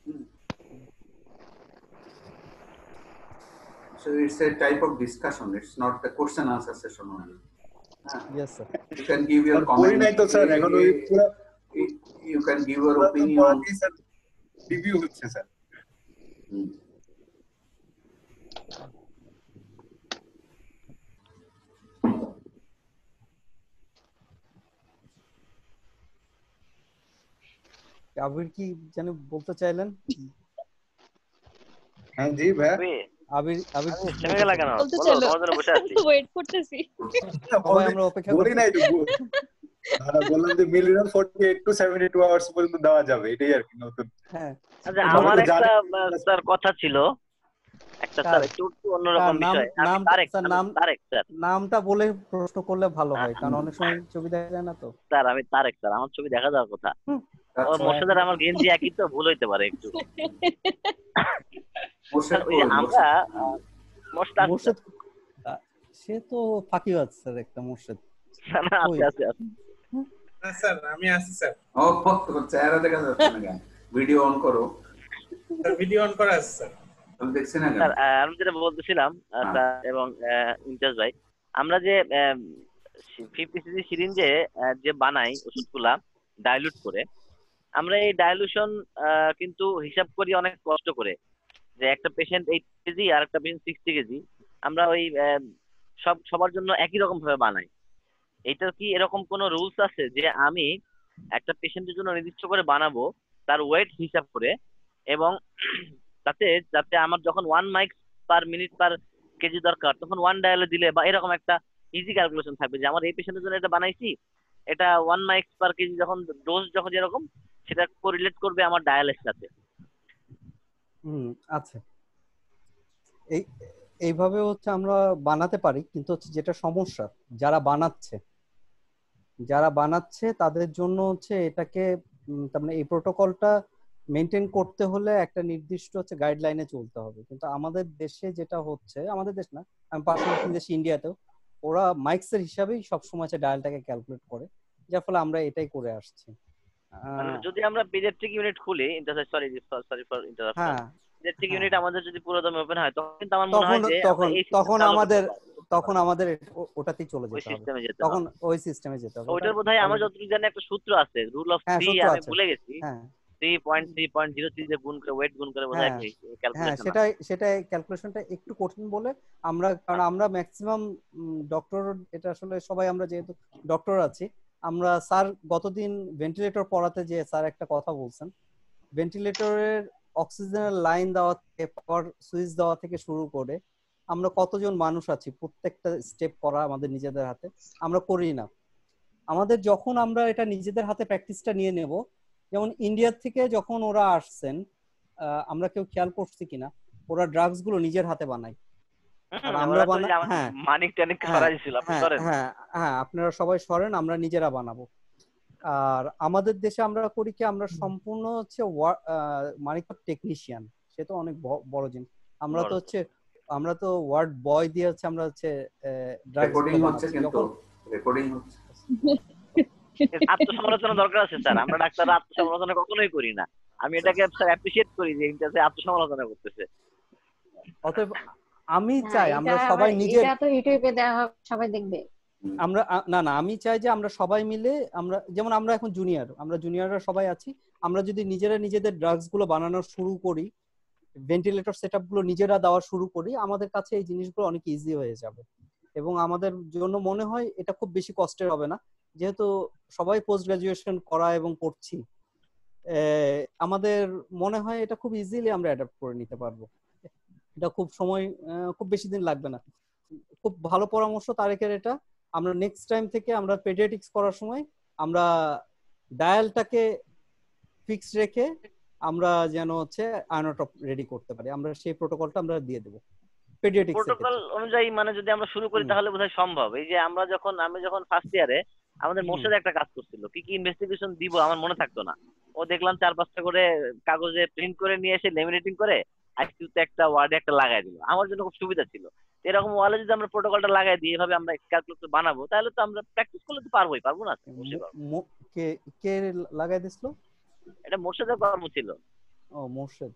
So it's a type of discussion. It's not the question answer session only. Yes sir. You can give your comment. You can give your opinion. Review হচ্ছে sir. Abir কি জানি বলতে চাইলেন? হ্যাঁ জি ভাই। আবির থেমে গেল কেন? বলো, তোমার জন্য বসে আছি। ওয়েট করতেছি। আমরা অপেক্ষা বলি নাই তো। বললাম যে মিলিয়ন 48 to 72 আওয়ার্স পর্যন্ত দেওয়া যাবে, এটাই আর কি নতুন। হ্যাঁ, আচ্ছা আমার একটা স্যার কথা ছিল, একটা স্যার একটু অন্যরকম বিষয়। তারেক স্যার, নামটা বলে প্রশ্ন করলে ভালো হয়, কারণ অনেক সময় ছবি দেখা যায় না তো। স্যার আমি তারেক স্যার, আমার ছবি দেখা যাওয়ার কথা। ওর মোর্শেদের আমার গেঞ্জি একই তো, ভুল হইতে পারে একটু। আমরা মোর্শেদ সে তো ফাঁকিবাজ স্যার, একটা মোর্শেদ। না আছে স্যার আমি আছি স্যার। ও চেহারা দেখা যাচ্ছে না কেন? ভিডিও অন করো স্যার, ভিডিও অন করা আছে স্যার। আমি দেখছি না কেন? স্যার আমি যেটা বলতেছিলাম এবং ইমতিয়াজ ভাই, আমরা যে 50cc সিরিঞ্জে যে বানাই ওষুধগুলা ডাইলুট করে, আমরা এই ডাইলুশন কিন্তু হিসাব করি অনেক কষ্ট করে, যে একটা পেশেন্ট 8 কেজি আর একটা পেশেন্ট 60 কেজি, আমরা ওই সবার জন্য একই রকম ভাবে বানাই। এইটার কি এরকম কোনো রুলস আছে যে আমি একটা পেশেন্টের জন্য নির্দিষ্ট করে বানাবো তার ওয়েট হিসাব করে, এবং যাতে আমার যখন 1 মাইক্স পার মিনিট পার কেজি দরকার তখন 1 ডায়ালে দিলে, বা এরকম একটা ইজি ক্যালকুলেশন থাকবে যে আমার এই পেশেন্টের জন্য এটা বানাইছি, এটা 1 মাইক্স পার কেজি যখন ডোজ যখন যেরকম সেটা কোরিলেট করবে আমার ডায়ালের সাথে। আচ্ছা, এইভাবে হচ্ছে আমরা বানাতে পারি, কিন্তু হচ্ছে যেটা সমস্যা, যারা বানাচ্ছে তাদের জন্য হচ্ছে এটাকে তার মানে এই প্রোটোকলটা মেনটেন করতে হলে একটা নির্দিষ্ট হচ্ছে গাইডলাইনে চলতে হবে। কিন্তু আমাদের দেশে যেটা হচ্ছে, আমাদের দেশ না, আমি পার্শ্ববর্তী দেশ ইন্ডিয়াতেও ওরা মাইক্সের হিসাবেই সবসময় ডায়ালটাকে ক্যালকুলেট করে, যার ফলে আমরা এটাই করে আসছি। যদি আমরা পেডিয়াট্রিক ইউনিট খুলি, sorry for interruption, paediatric unit আমাদের যদি পুরোদমে ওপেন হয়, তখন কিন্তু আমার মনে হয় যে তখন আমাদের ওটাতেই চলে যেতে হবে, তখন ওই সিস্টেমে যেতে হবে। ওইটার বোধহয় আমার যতটুকু জানি একটা সূত্র আছে, রুল অফ 3, আমি ভুলে গেছি। 3.3.03 দিয়ে গুণ করে, ওয়েট গুণ করে বোধহয় ক্যালকুলেশন। সেটা ক্যালকুলেশনটা একটু কঠিন বলে আমরা, কারণ আমরা ম্যাক্সিমাম ডক্টর, এটা আসলে সবাই আমরা যেহেতু ডক্টর আছি, আমরা স্যার গতদিন ভেন্টিলেটর পড়াতে যে স্যার একটা কথা বলছেন, ভেন্টিলেটরের অক্সিজেনের লাইন দেওয়া থেকে, পাওয়ার সুইচ দেওয়া থেকে শুরু করে আমরা কতজন মানুষ আছি, প্রত্যেকটা স্টেপ করা আমাদের নিজেদের হাতে, আমরা করি না। আমাদের যখন আমরা এটা নিজেদের হাতে প্র্যাকটিসটা নিয়ে নেব, যেমন ইন্ডিয়া থেকে যখন ওরা আসছেন, আমরা কেউ খেয়াল করছি কিনা, ওরা ড্রাগস গুলো নিজের হাতে বানায়। আর আমরা বানাই, হ্যাঁ মানিক টানিক সরাই ছিল, আপনি সরেন। হ্যাঁ হ্যাঁ, আপনারা সবাই সরেন, আমরা নিজেরা বানাবো। আর আমাদের দেশে আমরা করি কি, আমরা সম্পূর্ণ হচ্ছে মানিক টেকনিশিয়ান, সে তো অনেক বড় জিনিস। আমরা তো ওয়ার্ড বয় দিয়ে হচ্ছে আমরা হচ্ছে রেকর্ডিং হচ্ছে, কিন্তু রেকর্ডিং হচ্ছে। আত্মসমালোচনা দরকার আছে স্যার, আমরা ডাক্তাররা আত্মসমালোচনা কখনোই করি না। আমি এটাকে স্যার অ্যাপ্রিশিয়েট করি যে ইন্টারসে আত্মসমালোচনা করতেছে। অতএব আমি চাই আমরা সবাই নিজে, এটা তো ইউটিউবে দেওয়া হবে, সবাই দেখবে। আমরা না আমি চাই যে আমরা সবাই মিলে, আমরা যেমন আমরা এখন আমরা জুনিয়ররা সবাই আছি, আমরা যদি নিজেরা নিজেদের ড্রাগস গুলো বানানো শুরু করি, ভেন্টিলেটর সেটআপ গুলো নিজেরা দেওয়া শুরু করি, আমাদের কাছে এই জিনিসগুলো অনেক ইজি হয়ে যাবে এবং আমাদের জন্য মনে হয় এটা খুব বেশি কষ্টের হবে না, যেহেতু সবাই পোস্ট গ্রাজুয়েশন করা এবং করছি। আমাদের মনে হয় এটা খুব ইজিলি আমরা অ্যাডাপ্ট করে নিতে পারবো। এটা খুব বেশি দিন লাগবে না। খুব ভালো পরামর্শ তারেকের এটা। আমরা নেক্সট টাইম থেকে আমরা পেডিয়াট্রিক্স করার সময় আমরা ডায়ালটাকে ফিক্স রেখে আমরা যেন হচ্ছে আয়নোটপ রেডি করতে পারি, আমরা সেই প্রোটোকলটা আমরা দিয়ে দেব পেডিয়াট্রিক্স প্রোটোকল অনুযায়ী। মানে যদি আমরা শুরু করি তাহলে বোধহয় সম্ভব। এই যে আমি যখন ফার্স্ট ইয়ারে আমাদের মোর্শেদ একটা কাজ করছিল, কি কি ইনভেস্টিগেশন দিব আমার মনে থাকতো না। ও দেখলাম 4-5টা করে কাগজে প্রিন্ট করে নিয়ে এসে লেমিনেটিং করে আইসিইউতে একটা ওয়ার্ডে একটা লাগাই দিল, আমার জন্য খুব সুবিধা ছিল। এরকম ওয়ালে যদি আমরা প্রোটোকলটা লাগাই দিই, এভাবে আমরা ক্যালকুলেটর বানাবো, তাহলে তো আমরা প্র্যাকটিস করলে তো পারবো না? কে লাগাই দিছিল? এটা মোর্শেদের কর্ম ছিল। ও মোর্শেদ,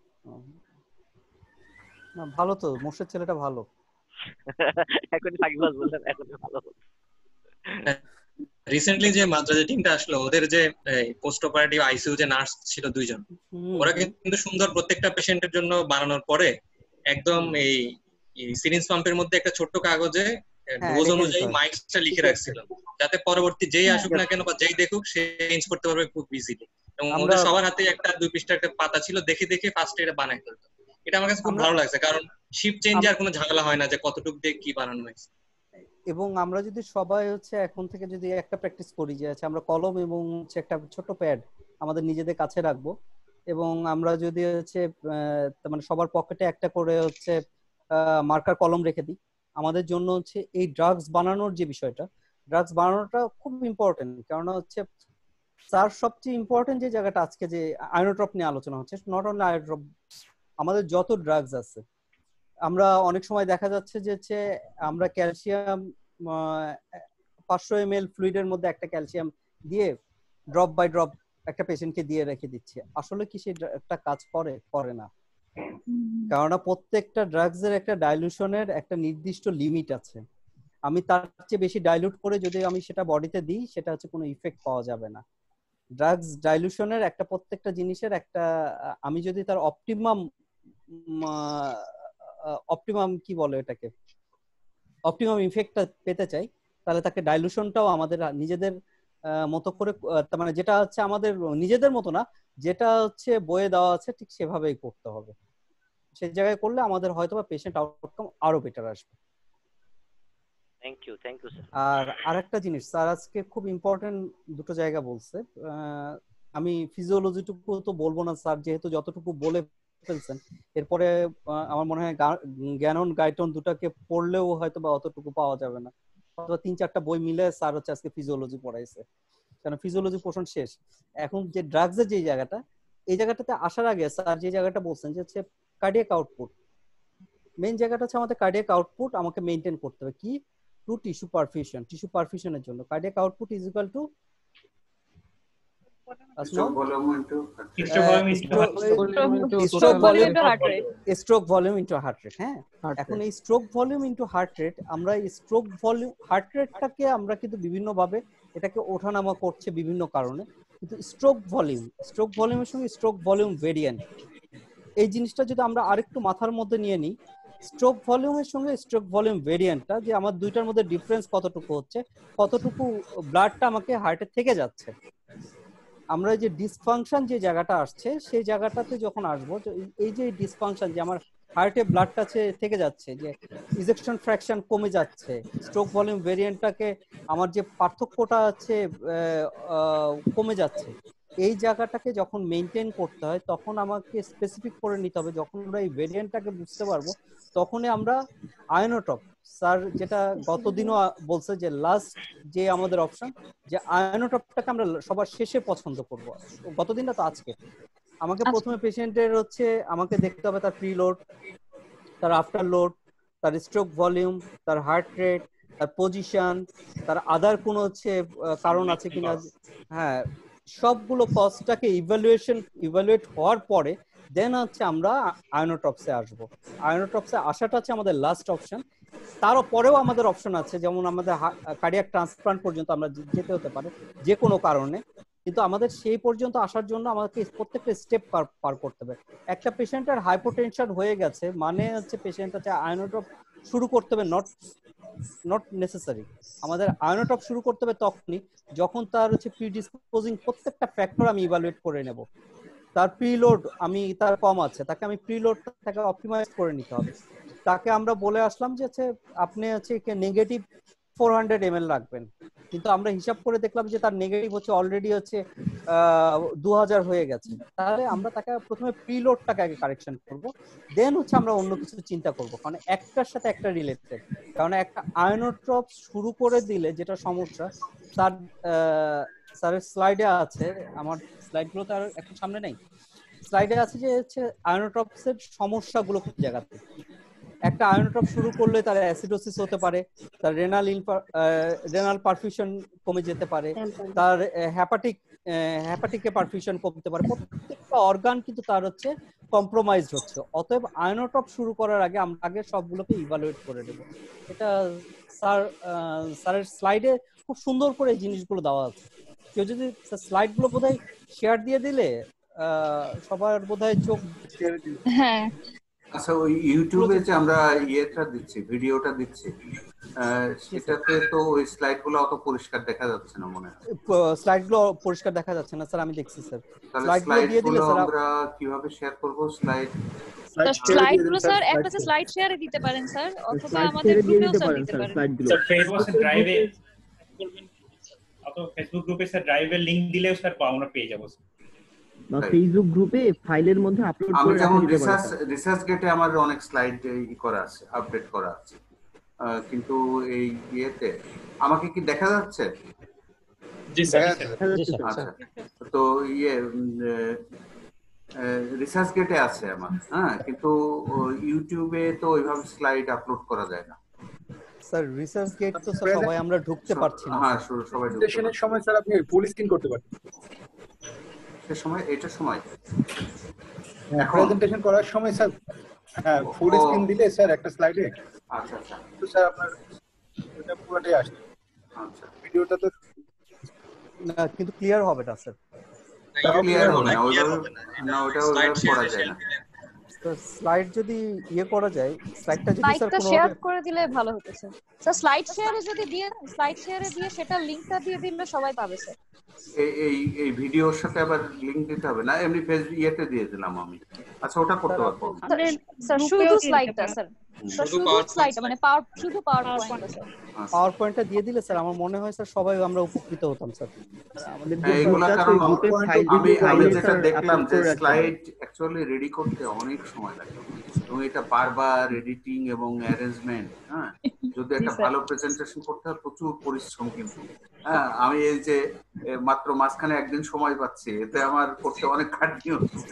না ভালো তো, মোর্শেদ ছেলেটা ভালো। এখনই ফাঁকিবাজ বললেন, এখনই ভালো। রিসেন্টলি যে মাদ্রাজা টিমটা আসলো, ওদের যে পোস্ট অপারেটিভ আইসিইউ যে নার্স ছিল 2 জন, ওরা কিন্তু সুন্দর প্রত্যেকটা পেশেন্টের জন্য বানানোর পরে একদম এই সিরিঞ্জ পাম্পের মধ্যে একটা ছোট্ট কাগজে ডোজ অনুযায়ী মাইক্সটা লিখে রাখছিল, যাতে পরবর্তী যেই আসুক না কেন বা যেই দেখুক সে চেঞ্জ করতে পারবে খুব ইজিলি। এবং ওদের সবার হাতে একটা 2 পৃষ্ঠার একটা পাতা ছিল, দেখে দেখে ফার্স্টে এটা বানাই ফেলতো। এটা আমার কাছে খুব ভালো লাগছে, কারণ শিফট চেঞ্জ আর কোনো ঝামেলা হয় না যে কতটুকু দিয়ে কি বানানো হয়েছে। এবং আমরা যদি সবাই হচ্ছে এখন থেকে যদি একটা প্র্যাকটিস করি যে আছে আমরা কলম এবং হচ্ছে একটা ছোট প্যাড আমাদের নিজেদের কাছে রাখবো, এবং আমরা যদি হচ্ছে মানে সবার পকেটে একটা করে হচ্ছে মার্কার কলম রেখে দিই, আমাদের জন্য হচ্ছে এই ড্রাগস বানানোর যে বিষয়টা, ড্রাগস বানানোটা খুব ইম্পর্টেন্ট। কারণ হচ্ছে তার সবচেয়ে ইম্পর্টেন্ট যে জায়গাটা আজকে যে আয়নোট্রপ নিয়ে আলোচনা হচ্ছে, নট অনলি আয়নোট্রপ, আমাদের যত ড্রাগস আছে, আমরা অনেক সময় দেখা যাচ্ছে যে আমরা ক্যালসিয়াম 500 ml ফ্লুইডের মধ্যে একটা ক্যালসিয়াম দিয়ে ড্রপ বাই ড্রপ একটা পেশেন্টকে দিয়ে রেখে দিচ্ছি। আসলে কি সেই একটা কাজ করে না, কারণ প্রত্যেকটা ড্রাগস এর একটা ডাইলুশনের একটা নির্দিষ্ট লিমিট আছে। আমি তার চেয়ে বেশি ডাইলুট করে যদি আমি সেটা বডিতে দিই, সেটা হচ্ছে কোনো ইফেক্ট পাওয়া যাবে না। ড্রাগস ডাইলুশনের একটা প্রত্যেকটা জিনিসের একটা, আমি যদি তার অপটিমাম কি বলে এটাকে, অপটিমাম ইফেক্টটা পেতে চাই, তাহলে তাকে ডাইলুশনটাও আমাদের নিজেদের মতো করে, তার মানে যেটা হচ্ছে আমাদের নিজেদের মতো না, যেটা হচ্ছে বইয়ে দেওয়া আছে ঠিক সেভাবেই করতে হবে। সেই জায়গায় করলে আমাদের হয়তোবা পেশেন্ট আউটকাম আরো বেটার আসবে। Thank you sir. আর আরেকটা জিনিস স্যার আজকে খুব ইম্পর্টেন্ট দুটো জায়গা বলছে, আমি ফিজিওলজিটুকু তো বলবো না স্যার, যেহেতু যতটুকু বলে ফেলছেন, এরপরে আমার মনে হয় জ্ঞানন গাইটন দুটাকে পড়লেও হয়তো বা অতটুকু পাওয়া যাবে না, অথবা 3-4টা বই মিলে স্যার হচ্ছে আজকে ফিজিওলজি পড়াইছে, কারণ ফিজিওলজি পোর্শন শেষ। এখন যে ড্রাগসের যে জায়গাটা, এই জায়গাটাতে আসার আগে স্যার যে জায়গাটা বলছেন যে হচ্ছে কার্ডিয়াক আউটপুট, মেইন জায়গাটা হচ্ছে আমাদের কার্ডিয়াক আউটপুট আমাকে মেইনটেইন করতে হবে কি, টু টিস্যু পারফিউশনের জন্য cardiac output is equal to stroke volume into heart rate. হ্যাঁ, এখন এই stroke volume into heart rate, আমরা এই স্ট্রোক ভলিউম হার্ট রেটটাকে আমরা কিন্তু বিভিন্ন ভাবে এটাকে ওঠানামা করছে বিভিন্ন কারণে, কিন্তু স্ট্রোক ভলিউমের সঙ্গে স্ট্রোক ভলিউম ভেরিয়েন্ট, এই জিনিসটা যদি আমরা আরেকটু মাথার মধ্যে নিয়ে নিই, স্ট্রোক ভলিউমের সঙ্গে স্ট্রোক ভলিউম ভেরিয়েন্টটা যে আমার দুইটার মধ্যে ডিফারেন্স কতটুকু হচ্ছে, কতটুকু ব্লাডটা আমাকে হার্টে থেকে যাচ্ছে, আমরা যে ডিসফাংশন যে জায়গাটা আসছে সেই জায়গাটাতে যখন আসবো, এই যে ডিসফাংশন যে আমার হার্টে ব্লাডটা থেকে যাচ্ছে, যে ইজেকশন ফ্র্যাকশন কমে যাচ্ছে, স্ট্রোক ভলিউম ভেরিয়েন্টটাকে আমার যে পার্থক্যটা আছে কমে যাচ্ছে, এই জায়গাটাকে যখন মেনটেন করতে হয় তখন আমাকে স্পেসিফিক করে নিতে হবে। যখন আমরা এই ভেরিয়েন্টটাকে বুঝতে পারবো তখনই আমরা আয়োনোটপ, স্যার যেটা গতদিনও বলছে যে লাস্ট যে আমাদের অপশন, যে আয়োনোটপটাকে আমরা সবার শেষে পছন্দ করব। গতদিন না তো আজকে আমাকে প্রথমে পেশেন্টের হচ্ছে আমাকে দেখতে হবে তার প্রিলোড, তার আফটার লোড, তার স্ট্রোক ভলিউম, তার হার্ট রেট, তার পজিশন, তার আদার কোনো হচ্ছে কারণ আছে কিনা, হ্যাঁ সবগুলো কস্টটাকে ইভালুয়েট হওয়ার পরে দেন হচ্ছে আমরা আয়োনোটপসে আসবো। আয়োনোটপসে আসাটা হচ্ছে আমাদের লাস্ট অপশন। তারও পরেও আমাদের অপশন আছে, যেমন আমাদের কার্ডিয়াক ট্রান্সপ্লান্ট পর্যন্ত আমরা যেতে হতে পারে যে কোনো কারণে, কিন্তু আমাদের সেই পর্যন্ত আসার জন্য আমাদেরকে প্রত্যেকটা স্টেপ পার করতে হবে। একটা পেশেন্টের হাইপোটেনশন হয়ে গেছে মানে হচ্ছে পেশেন্ট হচ্ছে আয়োনোটপ শুরু করতে হবে, নট নেসেসারি। আমাদের আয়োনোটপ শুরু করতে হবে তখনই যখন তার হচ্ছে প্রিডিসপোজিং প্রত্যেকটা ফ্যাক্টর আমি ইভালুয়েট করে নেব। তার প্রিলোড তার কম আছে, তাকে আমি প্রিলোডটাকে অপটিমাইজ করে নিতে হবে। তাকে আমরা বলে আসলাম যে আপনি হচ্ছে নেগেটিভ 400 ml রাখবেন, কিন্তু আমরা হিসাব করে দেখলাম যে তার নেগেটিভ হচ্ছে অলরেডি হচ্ছে 2000 হয়ে গেছে। তাহলে আমরা তাকে প্রথমে প্রিলোডটাকে আগে কারেকশন করব, দেন হচ্ছে আমরা অন্য কিছু চিন্তা করব, কারণ একটার সাথে একটা রিলেটেড। কারণ একটা আয়োনোট্রপ শুরু করে দিলে যেটা সমস্যা, তার স্যারের স্লাইডে আছে, আমার স্লাইডগুলো তো আর এখন সামনে নেই, স্লাইডে আছে যে হচ্ছে আয়োনোট্রপসের সমস্যাগুলো কোন জায়গাতে। একটা আয়োনোট্রপ শুরু করলে তার অ্যাসিডোসিস হতে পারে, তার রেনাল পারফিউশন কমে যেতে পারে, তার হ্যাপাটিকে পারফিউশন কমতে পারে, প্রত্যেকটা অর্গান কিন্তু তার হচ্ছে কম্প্রোমাইজড হচ্ছে। অতএব আয়োনোট্রপ শুরু করার আগে আমরা আগে সবগুলোকে ইভালুয়েট করে নেব। এটা স্যারের স্লাইডে খুব সুন্দর করে এই জিনিসগুলো দেওয়া আছে। কেউ যদি স্লাইডগুলো বোধহয় শেয়ার দিয়ে দিলে সবার বোধহয় চোখ, হ্যাঁ আচ্ছা ওই ইউটিউবে যে আমরা দিচ্ছি, ভিডিওটা দিচ্ছি, সেটাতে তো ওই স্লাইডগুলো অত পরিষ্কার দেখা যাচ্ছে না মনে হয়। স্লাইডগুলো পরিষ্কার দেখা যাচ্ছে না স্যার, আমি দেখছি স্যার। স্লাইডগুলো দিয়ে দিলে স্যার আমরা কিভাবে শেয়ার করব? স্লাইডগুলো স্যার একটা স্লাইড শেয়ারে দিতে পারেন স্যার, অথবা আমাদের গ্রুপেও স্যার দিতে পারেন। স্যার ফেসবুক ড্রাইভে অথবা ফেসবুক গ্রুপে স্যার ড্রাইভের লিংক দিলেও স্যার আমরা পেয়ে যাব স্যার। বা ফেসবুক গ্রুপে ফাইলের মধ্যে আপলোড করে রাখা যেতে পারে। রিসার্চ গেটে আমার অনেক স্লাইড করা আছে, আপডেট করা আছে, কিন্তু এই আমাকে কি দেখা যাচ্ছে? জি স্যার। আচ্ছা, তো রিসার্চ গেটে আছে আমার, হ্যাঁ, কিন্তু ইউটিউবে তো ওইভাবে স্লাইড আপলোড করা যায় না স্যার। রিসার্চ গেট তো সবাই আমরা ঢুকতে পারছি না। হ্যাঁ, সবাই প্রেজেন্টেশনের সময় স্যার আপনি ফুল স্ক্রিন করতে পারেন। এটার সময় প্রেজেন্টেশন করার সময় স্যার, হ্যাঁ, ফুল স্ক্রিন দিলে স্যার একটা স্লাইডে, আচ্ছা তো স্যার আপনার এটা পুরোটাই আসবে। আচ্ছা, ভিডিওটা তো কিন্তু ক্লিয়ার হবে না স্যার। ক্লিয়ার হবে না, ওটা করা যায় না। তো স্লাইড যদি করা যায়, স্লাইডটা যদি স্যার কোনো শেয়ার করে দিলে ভালো হতো স্যার। স্যার স্লাইড শেয়ারে যদি দিয়ে স্লাইড শেয়ারে দিয়ে সেটা লিংকটা দিয়ে দিলে সবাই পাবে স্যার। এই ভিডিওর সাথে আবার লিংক দিতে হবে না, এমনি ফেসবুক দিয়ে দিলাম আমি। আচ্ছা, ওটা করতে পারবো স্যার? শুধু স্লাইডটা স্যার, শুধু স্লাইড মানে শুধু পাওয়ার পয়েন্টটা স্যার। পাওয়ার পয়েন্টটা দিয়ে দিলে স্যার আমার মনে হয় স্যার সবাই আমরা উপকৃত হতাম স্যার। আমাদের আমি যেটা দেখলাম যে স্লাইড অ্যাকচুয়ালি রেডি করতে অনেক সময় লাগে এবং এটা বারবার এডিটিং এবং অ্যারেঞ্জমেন্ট, হ্যাঁ, যদি একটা ভালো প্রেজেন্টেশন করতে হয় প্রচুর পরিশ্রম কিন্তু। হ্যাঁ, আমি এই যে মাত্র মাঝখানে একদিন সময় পাচ্ছি, এতে আমার করতে অনেক খাটনি হচ্ছে।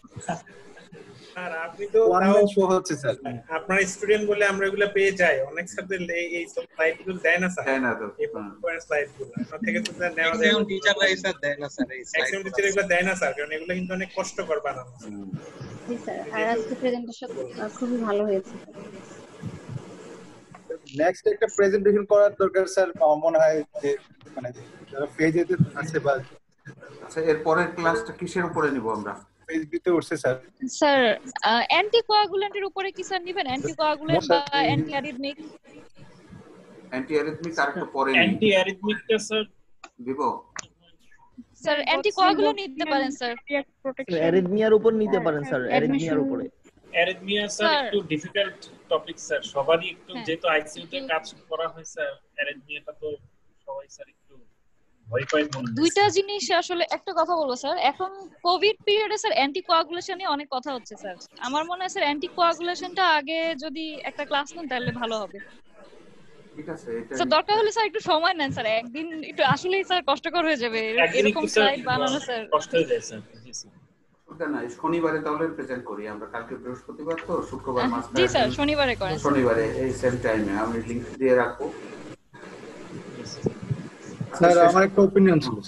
আর আপনি তো হচ্ছে স্যার, আপনার স্টুডেন্ট বলে আমরা এগুলো পেয়ে যাই। অনেক স্যারদের এই স্লাইডগুলো দেয় না স্যার, দেয় না তো এই পয়েন্ট স্লাইডগুলো আপনার থেকে তো নেওয়া যায়। ম্যাক্সিমাম টিচাররা স্যার দেয় না স্যার, এই ম্যাক্সিমাম টিচার এগুলো দেয় না স্যার, কারণ এগুলো কিন্তু অনেক কষ্টকর বানানো। জি স্যার, আর আজকে প্রেজেন্টেশন খুবই ভালো হয়েছে। নেক্সট একটা প্রেজেন্টেশন করার দরকার স্যার, আমার মনে হয় যে মানে যারা ফেজেতে আছে বা। আচ্ছা, এর পরের ক্লাসটা কিসের উপরে নিব আমরা? ফেজবিতে উঠছে স্যার। স্যার অ্যান্টিকোয়াগুলেন্টের উপরে কি স্যার নেবেন? অ্যান্টিকোয়াগুলেন্ট বা অ্যান্টি অ্যারিথমিক? অ্যান্টি অ্যারিথমিক আর একটু পরে নিব। অ্যান্টি অ্যারিথমিকটা স্যার দিব স্যার অ্যান্টিকোয়াগুলেন্ট নিতে পারেন স্যার। অ্যারিথমিয়ার উপর নিতে পারেন স্যার, অ্যারিথমিয়ার উপরে। অ্যারিথমিয়া স্যার স্যার একটু ডিফিকাল্ট টপিক স্যার, সবারই একটু হ্যাঁ যেহেতু আইসিইউ তে কাজ করা হয় স্যার, অ্যারিথমিয়াটা তো সবাই স্যার একটু ভয় পায় মনে হয় দুইটা স্যার। জিনিস আসলে একটা কথা বলবো স্যার, এখন কোভিড পিরিয়ডে স্যার অ্যান্টি কোয়াগুলেশন নিয়ে অনেক কথা হচ্ছে স্যার। আমার মনে হয় স্যার অ্যান্টি কোয়াগুলেশনটা আগে যদি একটা ক্লাস নেন তাহলে ভালো হবে ঠিক আছে, এটা স্যার। দরকার হলে স্যার একটু সময় নেন স্যার, একদিন একটু আসলেই স্যার কষ্টকর হয়ে যাবে একদিন এরকম একটু স্যার স্লাইড বানানো স্যার। কষ্ট হয়ে যায় স্যার। জি স্যার। অসুবিধা নাই, শনিবারে তাহলে প্রেজেন্ট করি আমরা। কালকে বৃহস্পতিবার তো, শুক্রবার জি মাঝখানে স্যার শনিবারে করেন স্যার। শনিবারে এই সেম টাইমে আমি লিংক দিয়ে রাখবো। স্যার আমার একটা ওপিনিয়ন ছিল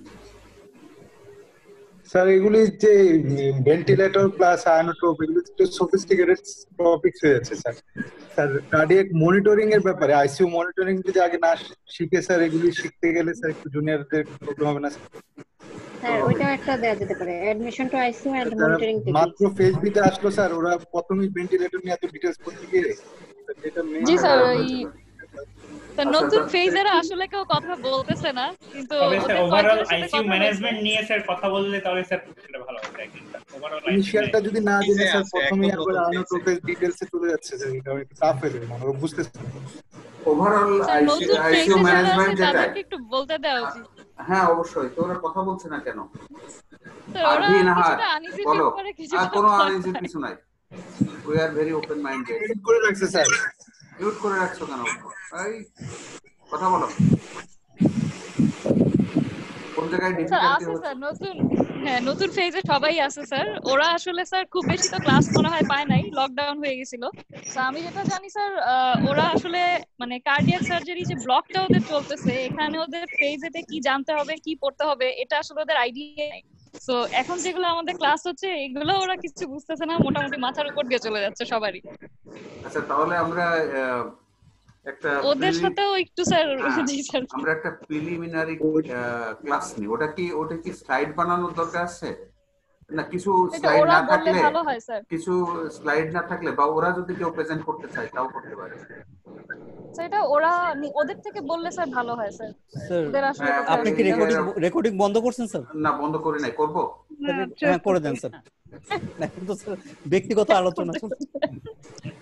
স্যার, এগুলি যে ভেন্টিলেটর প্লাস আয়নোট্রপ এগুলো একটু সোফিস্টিকেটেড টপিকস হয়ে যাচ্ছে স্যার। স্যার কার্ডিয়াক মনিটরিং এর ব্যাপারে আইসিইউ মনিটরিং যদি আগে না শিখে স্যার, এগুলি শিখতে গেলে স্যার একটু জুনিয়রদের প্রবলেম হবে না স্যার? ওইটাও একটা দেওয়া যেতে পারে, admission to ICU and monitoring technique. মাত্র ফেজ বিতে আসলো স্যার, ওরা প্রথমেই ভেন্টিলেটর নিয়ে এত ডিটেইলস পড়তে গিয়ে এটা জি স্যার স্যার নতুন ফেজের আসলে কেউ কথা বলতেছে না, কিন্তু তবে স্যার ওভারঅল সাথে আইসিইউ কথা ম্যানেজমেন্ট নিয়ে স্যার কথা বললে তাহলে স্যার এটা ভালো হবে। ওভারঅল ইনিশিয়ালটা যদি না জেনে স্যার প্রথমেই একবার আয়নোট্রপের ডিটেইলসে চলে যাচ্ছে স্যার, এটা একটু টাফ হয়ে যাবে, মানে বুঝতেছে না। ওভারঅল নতুন আইসিইউ ফেজে যারা ম্যানেজমেন্ট আছে যেটা, তাদেরকে একটু বলতে দেওয়া উচিত। হ্যাঁ অবশ্যই। তো ওরা কথা বলছে না কেন? স্যার আর ওরা বিন হার কিছুটা আনইজি বলো, ফিল করে কিছুটা আর কোনো আনইজির কিছু নাই। We are very open minded. Mute করে রাখছে স্যার। মিউট করে রাখছো কেন? এই কথা বলো, কোন জায়গায় স্যার ডিফিকাল্টি আছে হচ্ছে? স্যার নতুন, হ্যাঁ নতুন ফেজে সবাই আছে স্যার। ওরা আসলে স্যার খুব বেশি তো ক্লাস মনে হয় পায় নাই, লকডাউন হয়ে গেছিল। তো আমি যেটা জানি স্যার ওরা আসলে মানে কার্ডিয়াক সার্জারি যে ব্লকটা ওদের চলতেছে, এখানে ওদের ফেজেতে কি জানতে হবে কি পড়তে হবে এটা আসলে ওদের আইডিয়া নেই। তো এখন যেগুলো আমাদের ক্লাস হচ্ছে এগুলো ওরা কিছু বুঝতেছে না, মোটামুটি মাথার উপর দিয়ে চলে যাচ্ছে সবারই। আচ্ছা তাহলে আমরা একটা ওদের সাথেও একটু স্যার জি স্যার আমরা একটা প্রিলিমিনারি ক্লাস নিই। ওটা কি স্লাইড বানানোর দরকার আছে না? কিছু এটা স্লাইড ওরা না বললে থাকলে, ভালো হয় স্যার। কিছু স্লাইড না থাকলে বা ওরা যদি কেউ প্রেজেন্ট করতে চায় তাও করতে পারে। সেটা ওরা ওদের থেকে বললে স্যার ভালো হয় স্যার। স্যার ওদের আসলে আপনি কি রেকর্ডিং বন্ধ করছেন স্যার? না বন্ধ করি নাই, করব। হ্যাঁ করে দেন স্যার। না কিন্তু স্যার ব্যক্তিগত আলোচনা চলছে।